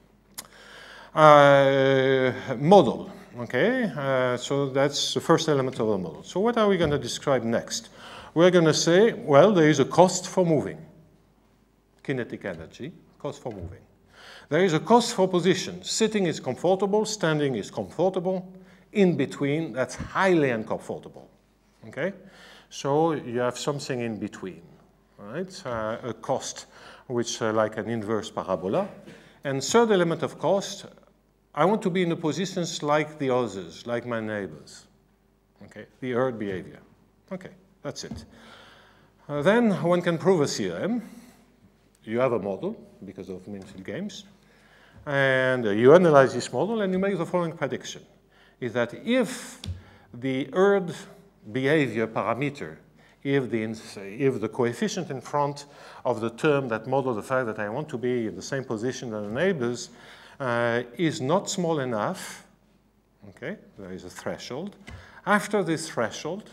Model. Okay? So that's the first element of the model. So what are we going to describe next? We're going to say, well, there is a cost for moving. Kinetic energy, cost for moving. There is a cost for position. Sitting is comfortable, standing is comfortable. In between, that's highly uncomfortable. Okay? So you have something in between, right? A cost, which like an inverse parabola. And third element of cost, I want to be in a positions like the others, like my neighbors. Okay, the herd behavior. Okay, that's it. Then one can prove a theorem. You have a model because of min-field games. And you analyze this model and you make the following prediction. Is that if the herd behavior parameter, if the coefficient in front of the term that models the fact that I want to be in the same position as the neighbors is not small enough, okay, there is a threshold. After this threshold,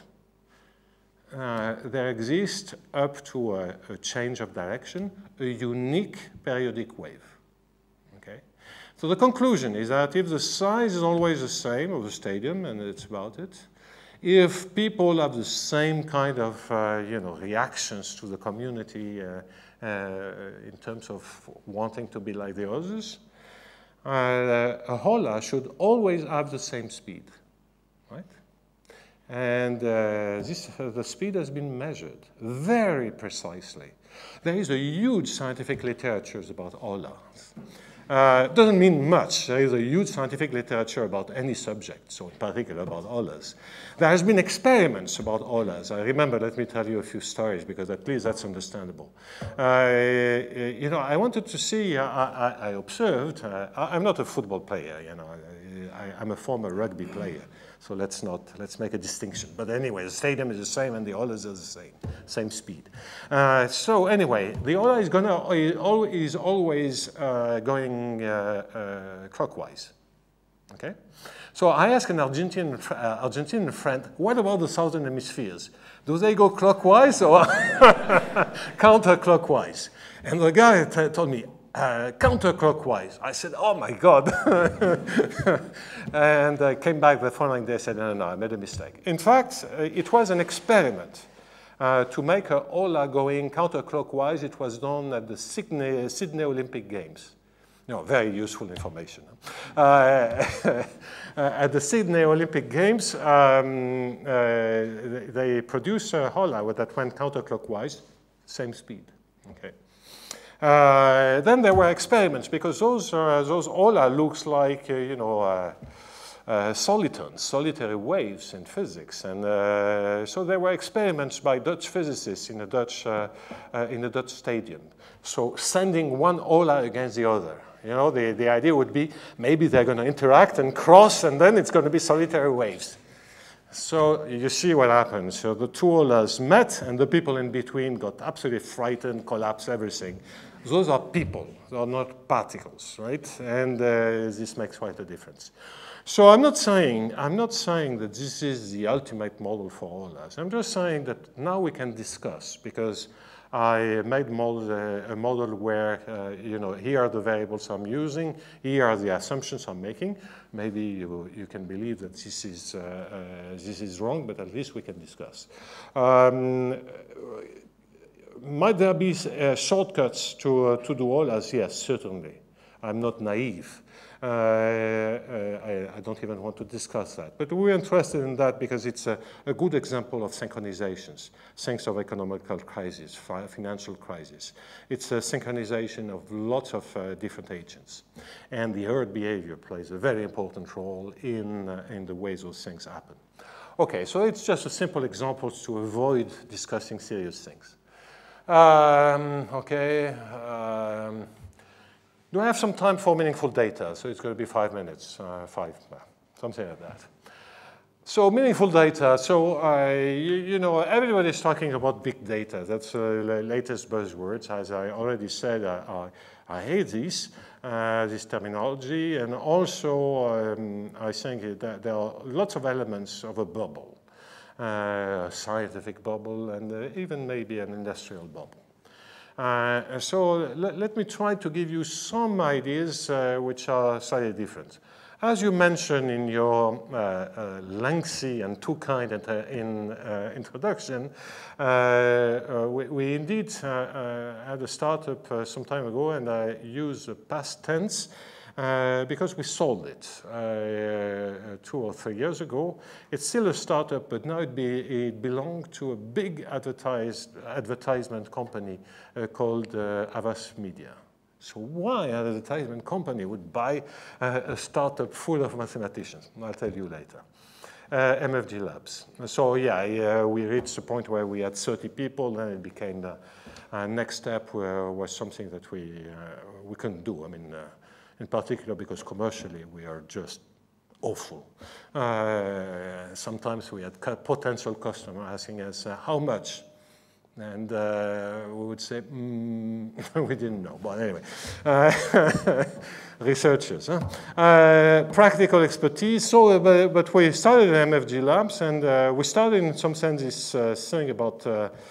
there exists up to a change of direction, a unique periodic wave. Okay? So the conclusion is that if the size is always the same of the stadium, and it's about it, if people have the same kind of reactions to the community in terms of wanting to be like the others, a hola should always have the same speed, right? And the speed has been measured very precisely. There is a huge scientific literature about holas. Doesn't mean much. There is a huge scientific literature about any subject, so in particular about holas. There has been experiments about holas. I remember, let me tell you a few stories, because at least that's understandable. I wanted to see, I observed, I'm not a football player, I'm a former rugby player. So let's make a distinction. But anyway, the stadium is the same and the holas are the same speed. So anyway, the hola is always going clockwise. Okay? So I asked an Argentinian friend, what about the southern hemispheres? Do they go clockwise or counterclockwise? And the guy told me, counterclockwise. I said, oh my God. And I came back the following day and said, no, I made a mistake. In fact, it was an experiment. To make a Ola going counterclockwise, it was done at the Sydney Olympic Games. Very useful information. At the Sydney Olympic Games, they produced a Ola that went counterclockwise, same speed. Okay. Then there were experiments because those Ola looks like solitons, solitary waves in physics, and so there were experiments by Dutch physicists in a Dutch stadium. So sending one Ola against the other. The idea would be maybe they're going to interact and cross, and then it's going to be solitary waves. So you see what happens. So the two Olas met, and the people in between got absolutely frightened, collapsed, everything. Those are people. They are not particles, right? And this makes quite a difference. So I'm not saying that this is the ultimate model for Olas. I'm just saying that now we can discuss, because I made a model where, here are the variables I'm using, here are the assumptions I'm making. Maybe you can believe that this is wrong, but at least we can discuss. Might there be shortcuts to do Olas? Yes, certainly. I'm not naive. I don't even want to discuss that. But we're interested in that because it's a good example of synchronizations, thanks of economical crisis, financial crisis. It's a synchronization of lots of different agents. And the herd behavior plays a very important role in the ways those things happen. Okay, so it's just a simple example to avoid discussing serious things. Do I have some time for meaningful data? So it's going to be 5 minutes, something like that. So meaningful data. So everybody's talking about big data. That's the latest buzzwords. As I already said, I hate this terminology, and also I think that there are lots of elements of a bubble, a scientific bubble, and even maybe an industrial bubble. So let me try to give you some ideas which are slightly different. As you mentioned in your lengthy and too kind introduction, we indeed had a startup some time ago, and I use the past tense because we sold it 2 or 3 years ago. It's still a startup, but now it belonged to a big advertisement company called Havas Media. So why an advertisement company would buy a startup full of mathematicians? I'll tell you later. MFG Labs. So yeah, we reached the point where we had 30 people, and it became the next step was something that we couldn't do. I mean, in particular because commercially we are just awful. Sometimes we had potential customers asking us how much, and we would say we didn't know. But anyway, researchers, practical expertise. So, but we started at MFG Labs, and we started in some sense this thing about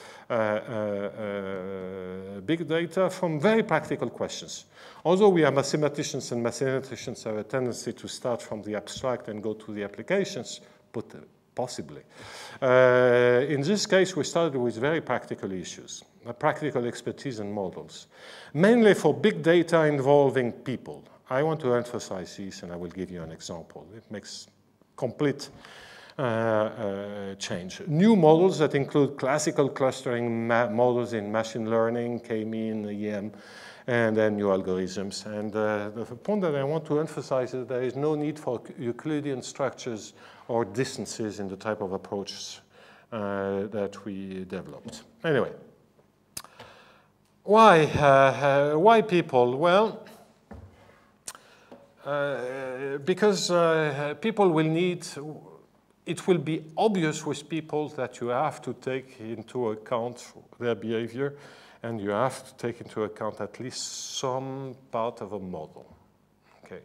big data from very practical questions. Although we are mathematicians, and mathematicians have a tendency to start from the abstract and go to the applications, but possibly. In this case, we started with very practical issues, practical expertise and models, mainly for big data involving people. I want to emphasize this, and I will give you an example. It makes complete change. New models that include classical clustering models in machine learning, K-mean, EM, and then new algorithms. And the point that I want to emphasize is that there is no need for Euclidean structures or distances in the type of approaches that we developed. Anyway, why people? Well, because people will need. It will be obvious with people that you have to take into account their behavior, and you have to take into account at least some part of a model. Okay,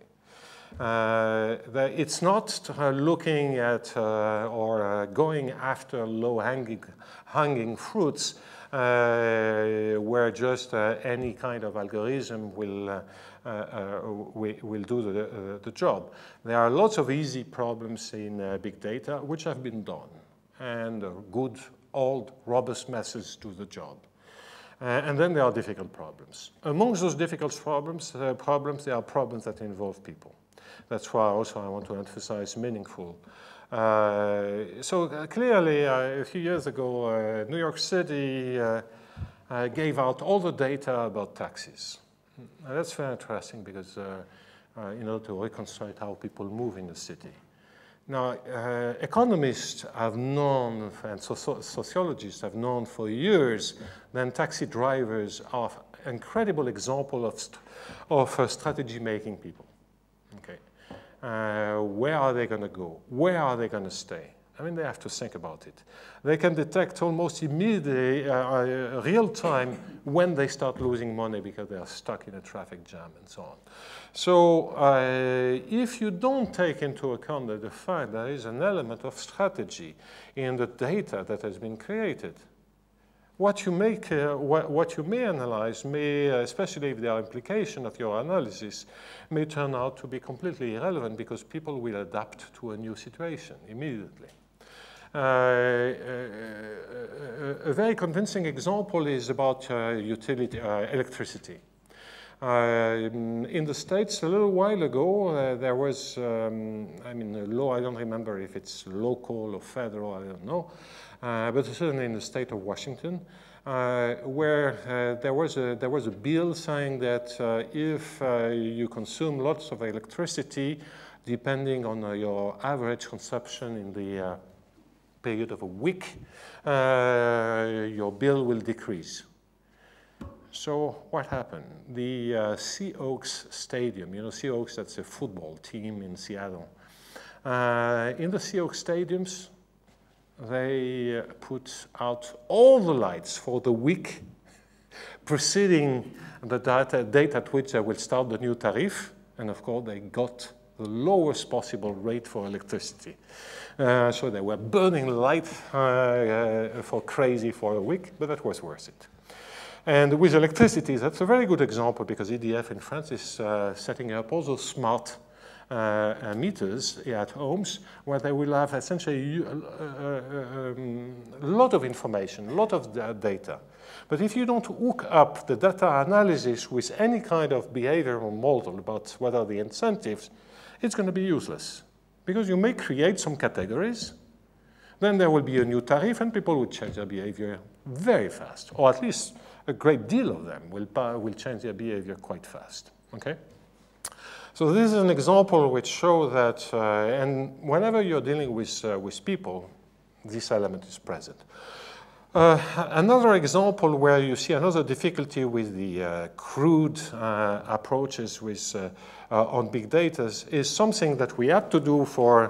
it's not looking at or going after low-hanging fruits where just any kind of algorithm will do the job. There are lots of easy problems in big data which have been done, and good, old, robust methods do the job. And then there are difficult problems. Amongst those difficult problems, there are problems that involve people. That's why also I want to emphasize meaningful. Clearly, a few years ago, New York City gave out all the data about taxis. And that's very interesting because in order to reconstruct how people move in the city. Now, economists have known, and sociologists have known for years, that taxi drivers are an incredible example of strategy-making people. Okay. Where are they going to go? Where are they going to stay? I mean, they have to think about it. They can detect almost immediately, real time, when they start losing money because they are stuck in a traffic jam and so on. So if you don't take into account the fact there is an element of strategy in the data that has been created, what you may analyze may, especially if there are implications of your analysis, may turn out to be completely irrelevant because people will adapt to a new situation immediately. A very convincing example is about electricity. In the States, a little while ago, there was, a law, I don't remember if it's local or federal, I don't know, but certainly in the state of Washington, where there was a bill saying that if you consume lots of electricity, depending on your average consumption in the period of a week, your bill will decrease. So what happened? The Sea Oaks Stadium, you know, Sea Oaks, that's a football team in Seattle. In the Sea Oaks stadiums, they put out all the lights for the week preceding the date at which they will start the new tariff. And of course, they got the lowest possible rate for electricity. So they were burning light for crazy for a week, but that was worth it. And with electricity, that's a very good example because EDF in France is setting up all those smart meters at homes where they will have essentially a lot of information, a lot of data. But if you don't hook up the data analysis with any kind of behavioral model about what are the incentives, it's going to be useless. Because you may create some categories, then there will be a new tariff and people will change their behavior very fast, or at least a great deal of them will change their behavior quite fast, okay? So this is an example which shows that, and whenever you're dealing with people, this element is present. Another example where you see another difficulty with the crude approaches on big data is something that we had to do for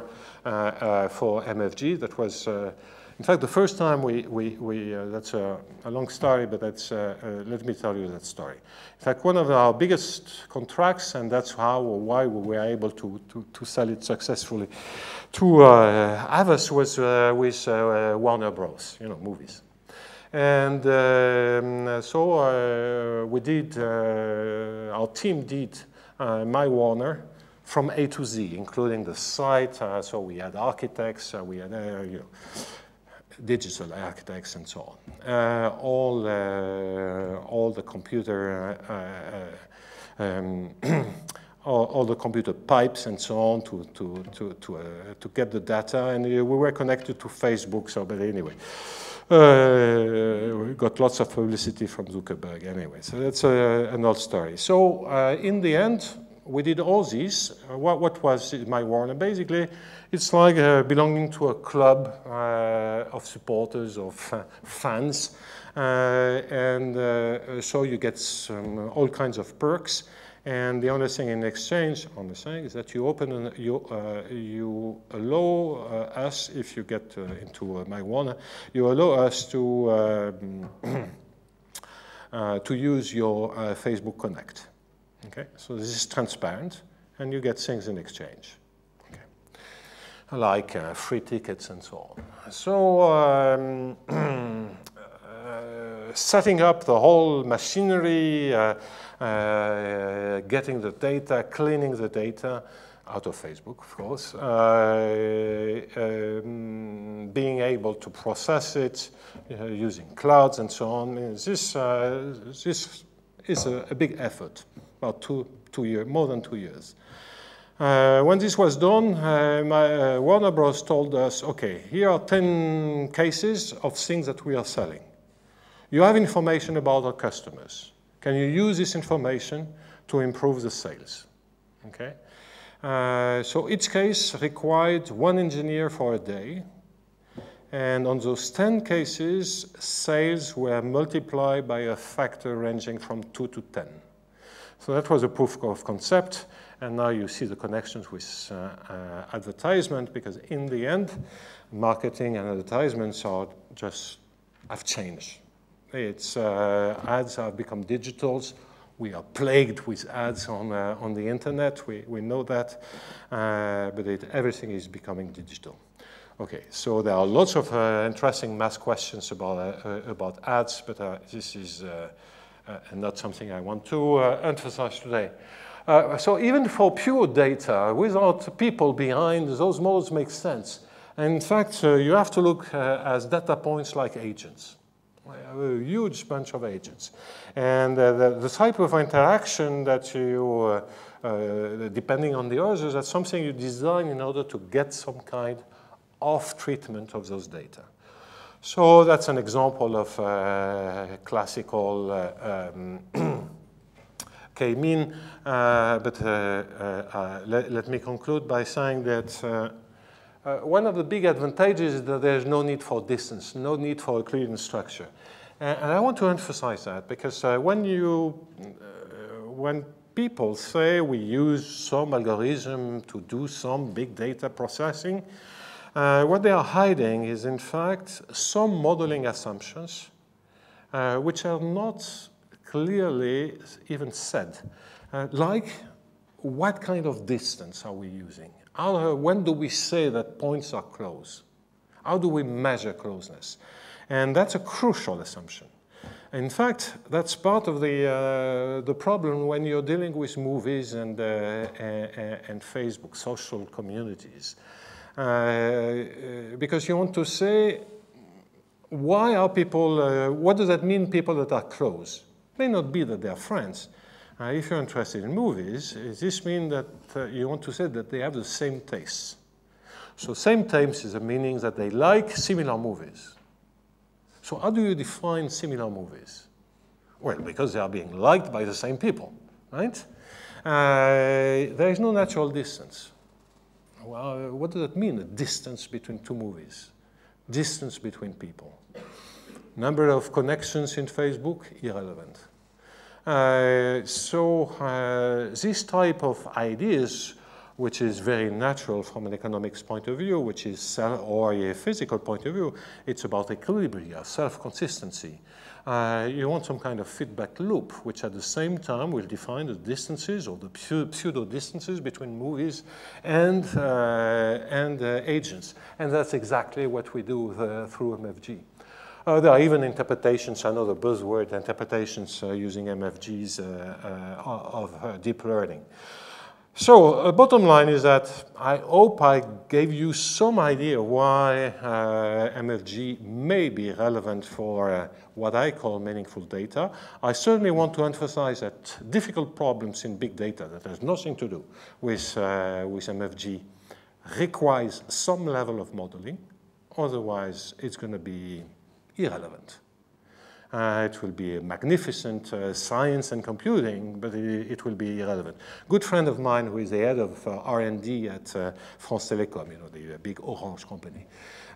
MFG. That was, in fact, the first time that's a long story, but that's, let me tell you that story. In fact, one of our biggest contracts, and that's how or why we were able to sell it successfully to Havas was with Warner Bros., you know, movies. And so we did, our team did My Warner from A to Z, including the site. So we had architects, we had you know, digital architects and so on. All the computer, all the computer pipes and so on to get the data. And we were connected to Facebook. So, but anyway. We got lots of publicity from Zuckerberg anyway, so that's an old story. So in the end, we did all these. What was My Warner? Basically, it's like belonging to a club of supporters, of fans, and so you get all kinds of perks. And the only thing in exchange on the thing is that you open you allow us, if you get into My Warner, you allow us to use your Facebook Connect. Okay, so this is transparent, and you get things in exchange. Okay, like free tickets and so on. So setting up the whole machinery, getting the data, cleaning the data out of Facebook, of course, being able to process it using clouds and so on. This is a big effort, about 2 years, more than 2 years. When this was done, Warner Bros. Told us, okay, here are 10 cases of things that we are selling. You have information about our customers. Can you use this information to improve the sales? Okay. So each case required 1 engineer for a day. And on those 10 cases, sales were multiplied by a factor ranging from 2 to 10. So that was a proof of concept. And now you see the connections with advertisement, because in the end, marketing and advertisements have changed. It's ads have become digitals. We are plagued with ads on the internet. We know that, but everything is becoming digital. Okay, so there are lots of interesting math questions about ads, but this is not something I want to emphasize today. So even for pure data, without people behind, those models make sense. And in fact, you have to look as data points like agents. We have a huge bunch of agents. And the type of interaction that you, depending on the others, that's something you design in order to get some kind of treatment of those data. So that's an example of classical K-mean, but let me conclude by saying that one of the big advantages is that there's no need for distance, no need for a clean structure. And I want to emphasize that, because when people say we use some algorithm to do some big data processing, what they are hiding is, in fact, some modeling assumptions which are not clearly even said. Like, what kind of distance are we using? When do we say that points are close? How do we measure closeness? And that's a crucial assumption. In fact, that's part of the problem when you're dealing with movies and Facebook, social communities. Because you want to say, why are people, what does that mean, people that are close? It may not be that they are friends. If you're interested in movies, does this mean that you want to say that they have the same tastes? So same tastes is a meaning that they like similar movies. So how do you define similar movies? Well, because they are being liked by the same people, right? There is no natural distance. Well, what does that mean, a distance between two movies? Distance between people. Number of connections in Facebook, irrelevant. This type of ideas, which is very natural from an economics point of view, which is or a physical point of view, it's about equilibrium, self-consistency. You want some kind of feedback loop, which at the same time will define the distances or the pseudo-distances between movies and agents. And that's exactly what we do through MFG. There are even interpretations, another buzzword, interpretations using MFGs of deep learning. So bottom line is that I hope I gave you some idea why MFG may be relevant for what I call meaningful data. I certainly want to emphasize that difficult problems in big data that has nothing to do with MFG requires some level of modeling. Otherwise, it's going to be irrelevant. It will be a magnificent science and computing, but it will be irrelevant. Good friend of mine who is the head of R&D at France Telecom, you know, the big Orange company,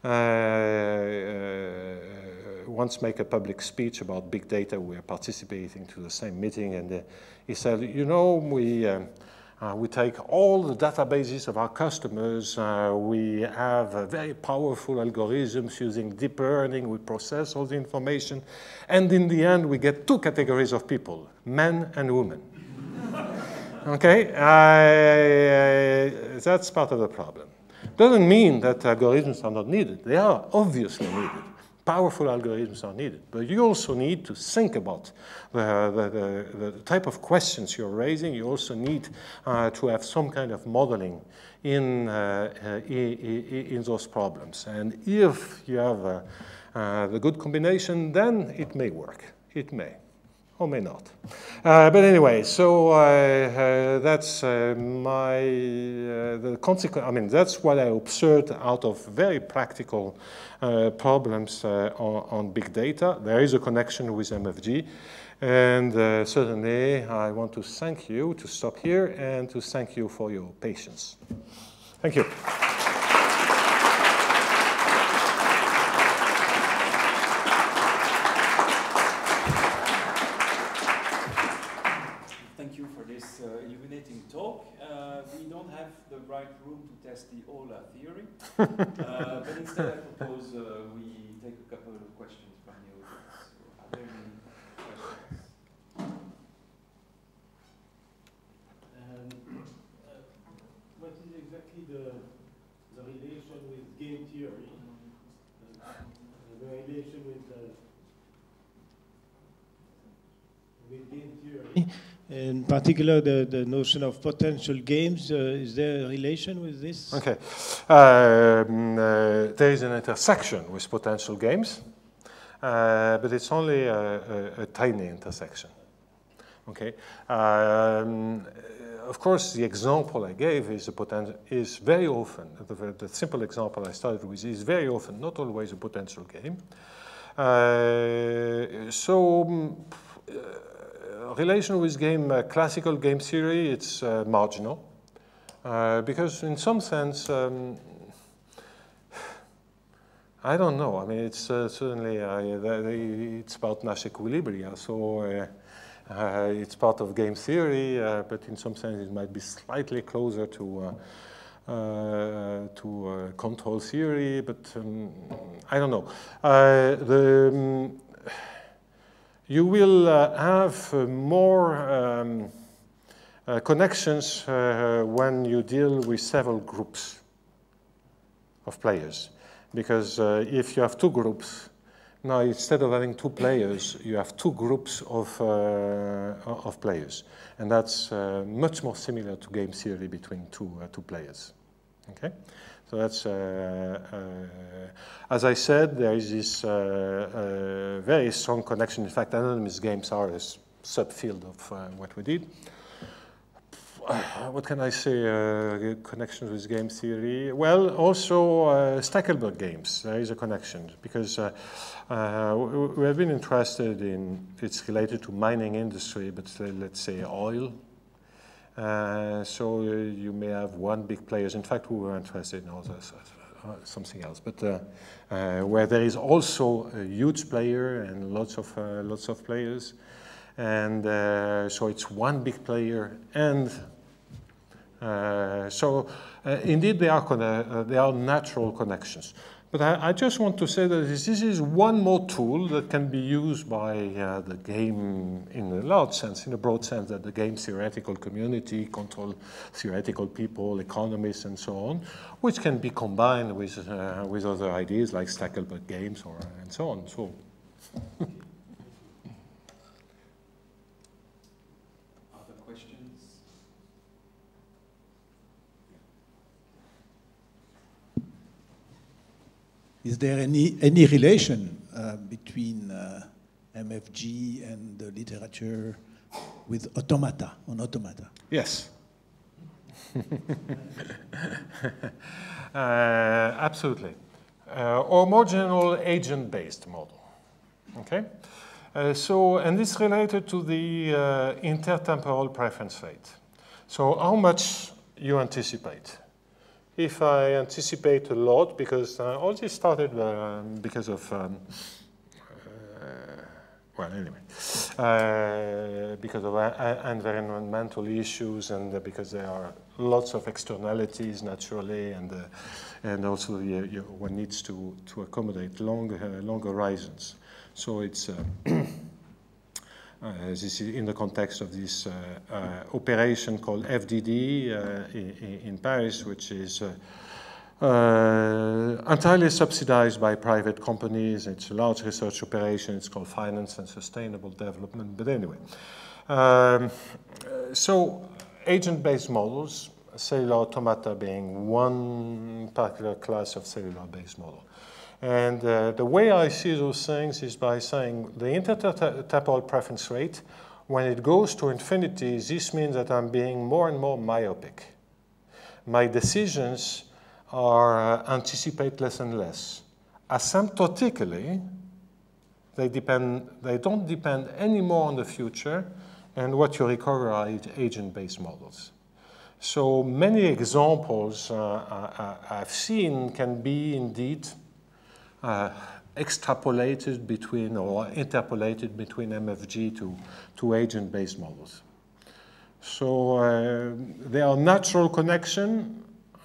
once made a public speech about big data. We were participating to the same meeting, and he said, you know, we take all the databases of our customers. We have very powerful algorithms using deep learning. We process all the information. And in the end, we get two categories of people, men and women. Okay? That's part of the problem. Doesn't mean that algorithms are not needed. They are obviously needed, powerful algorithms are needed. But you also need to think about the type of questions you're raising. You also need to have some kind of modeling in those problems. And if you have the good combination, then it may work. It may. Or may not. But anyway, so that's the consequence. I mean, that's what I observed out of very practical problems on big data. There is a connection with MFG. And certainly, I want to thank you to stop here and to thank you for your patience. Thank you. Illuminating talk. We don't have the right room to test the OLA theory, but instead I propose we take a couple of questions from the audience. So are there any questions? What is exactly the relation with game theory? The relation with game theory? In particular, the notion of potential games, is there a relation with this? Okay. There is an intersection with potential games, but it's only a tiny intersection. Okay. Of course, the example I gave is very often, the simple example I started with is very often, not always a potential game. Relation with classical game theory, it's marginal. Because in some sense, I don't know. I mean, it's certainly, it's about Nash equilibria. So it's part of game theory, but in some sense it might be slightly closer to control theory, but I don't know. You will have more connections when you deal with several groups of players. Because if you have two groups, now instead of having two players, you have two groups of players. And that's much more similar to game theory between two players. Okay? So that's, as I said, there is this very strong connection. In fact, anonymous games are a subfield of what we did. What can I say? Connections with game theory. Well, also stackable games. There is a connection because we have been interested in. It's related to mining industry, but let's say oil. So you may have one big player. In fact, we were interested in others, something else. But where there is also a huge player and lots of players, and so it's one big player. And indeed, there are natural connections. But I just want to say that this is one more tool that can be used by the game in a large sense, in a broad sense, that the game theoretical community, control theoretical people, economists, and so on, which can be combined with other ideas like stackable games and so on. So. Other questions? Is there any relation between MFG and the literature with automata, on automata? Yes. Absolutely. Or more general agent-based model. Okay? And this is related to the intertemporal preference rate. So how much you anticipate. If I anticipate a lot, because all this started because of, well, anyway, because of environmental issues and because there are lots of externalities naturally, and also one needs to accommodate long horizons. So it's this is in the context of this operation called FDD in Paris, which is entirely subsidized by private companies. It's a large research operation. It's called Finance and Sustainable Development. But anyway, so agent-based models, cellular automata being one particular class of cellular-based model. And the way I see those things is by saying the intertemporal preference rate, when it goes to infinity, this means that I'm being more and more myopic. My decisions are anticipate less and less. Asymptotically, they don't depend anymore on the future, and what you recover are agent-based models. So many examples I've seen can be indeed extrapolated between or interpolated between MFG to agent-based models. So there are natural connections.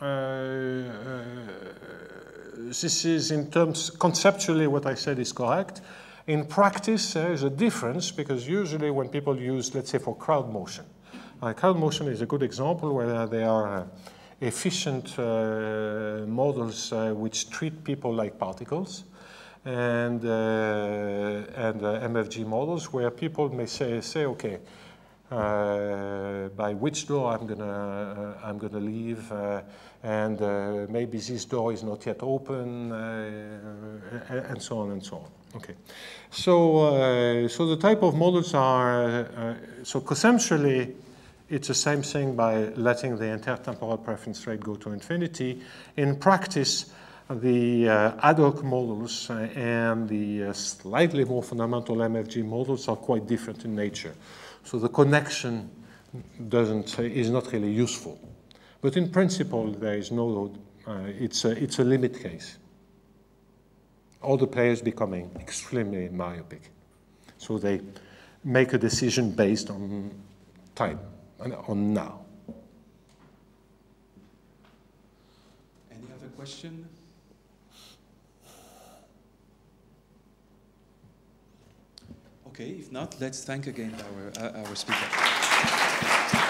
This is in terms, conceptually what I said is correct. In practice, there is a difference because usually when people use, let's say for crowd motion, crowd motion is a good example where there are efficient models which treat people like particles, and MFG models where people may say okay, by which door I'm gonna leave, and maybe this door is not yet open, and so on and so on. Okay, so so the type of models are so conceptually it's the same thing by letting the intertemporal preference rate go to infinity. In practice, the ad hoc models and the slightly more fundamental MFG models are quite different in nature. So the connection is not really useful. But in principle, there is no, it's a limit case. All the players becoming extremely myopic. So they make a decision based on time, on now. Any other question? Okay, if not, let's thank again our speaker.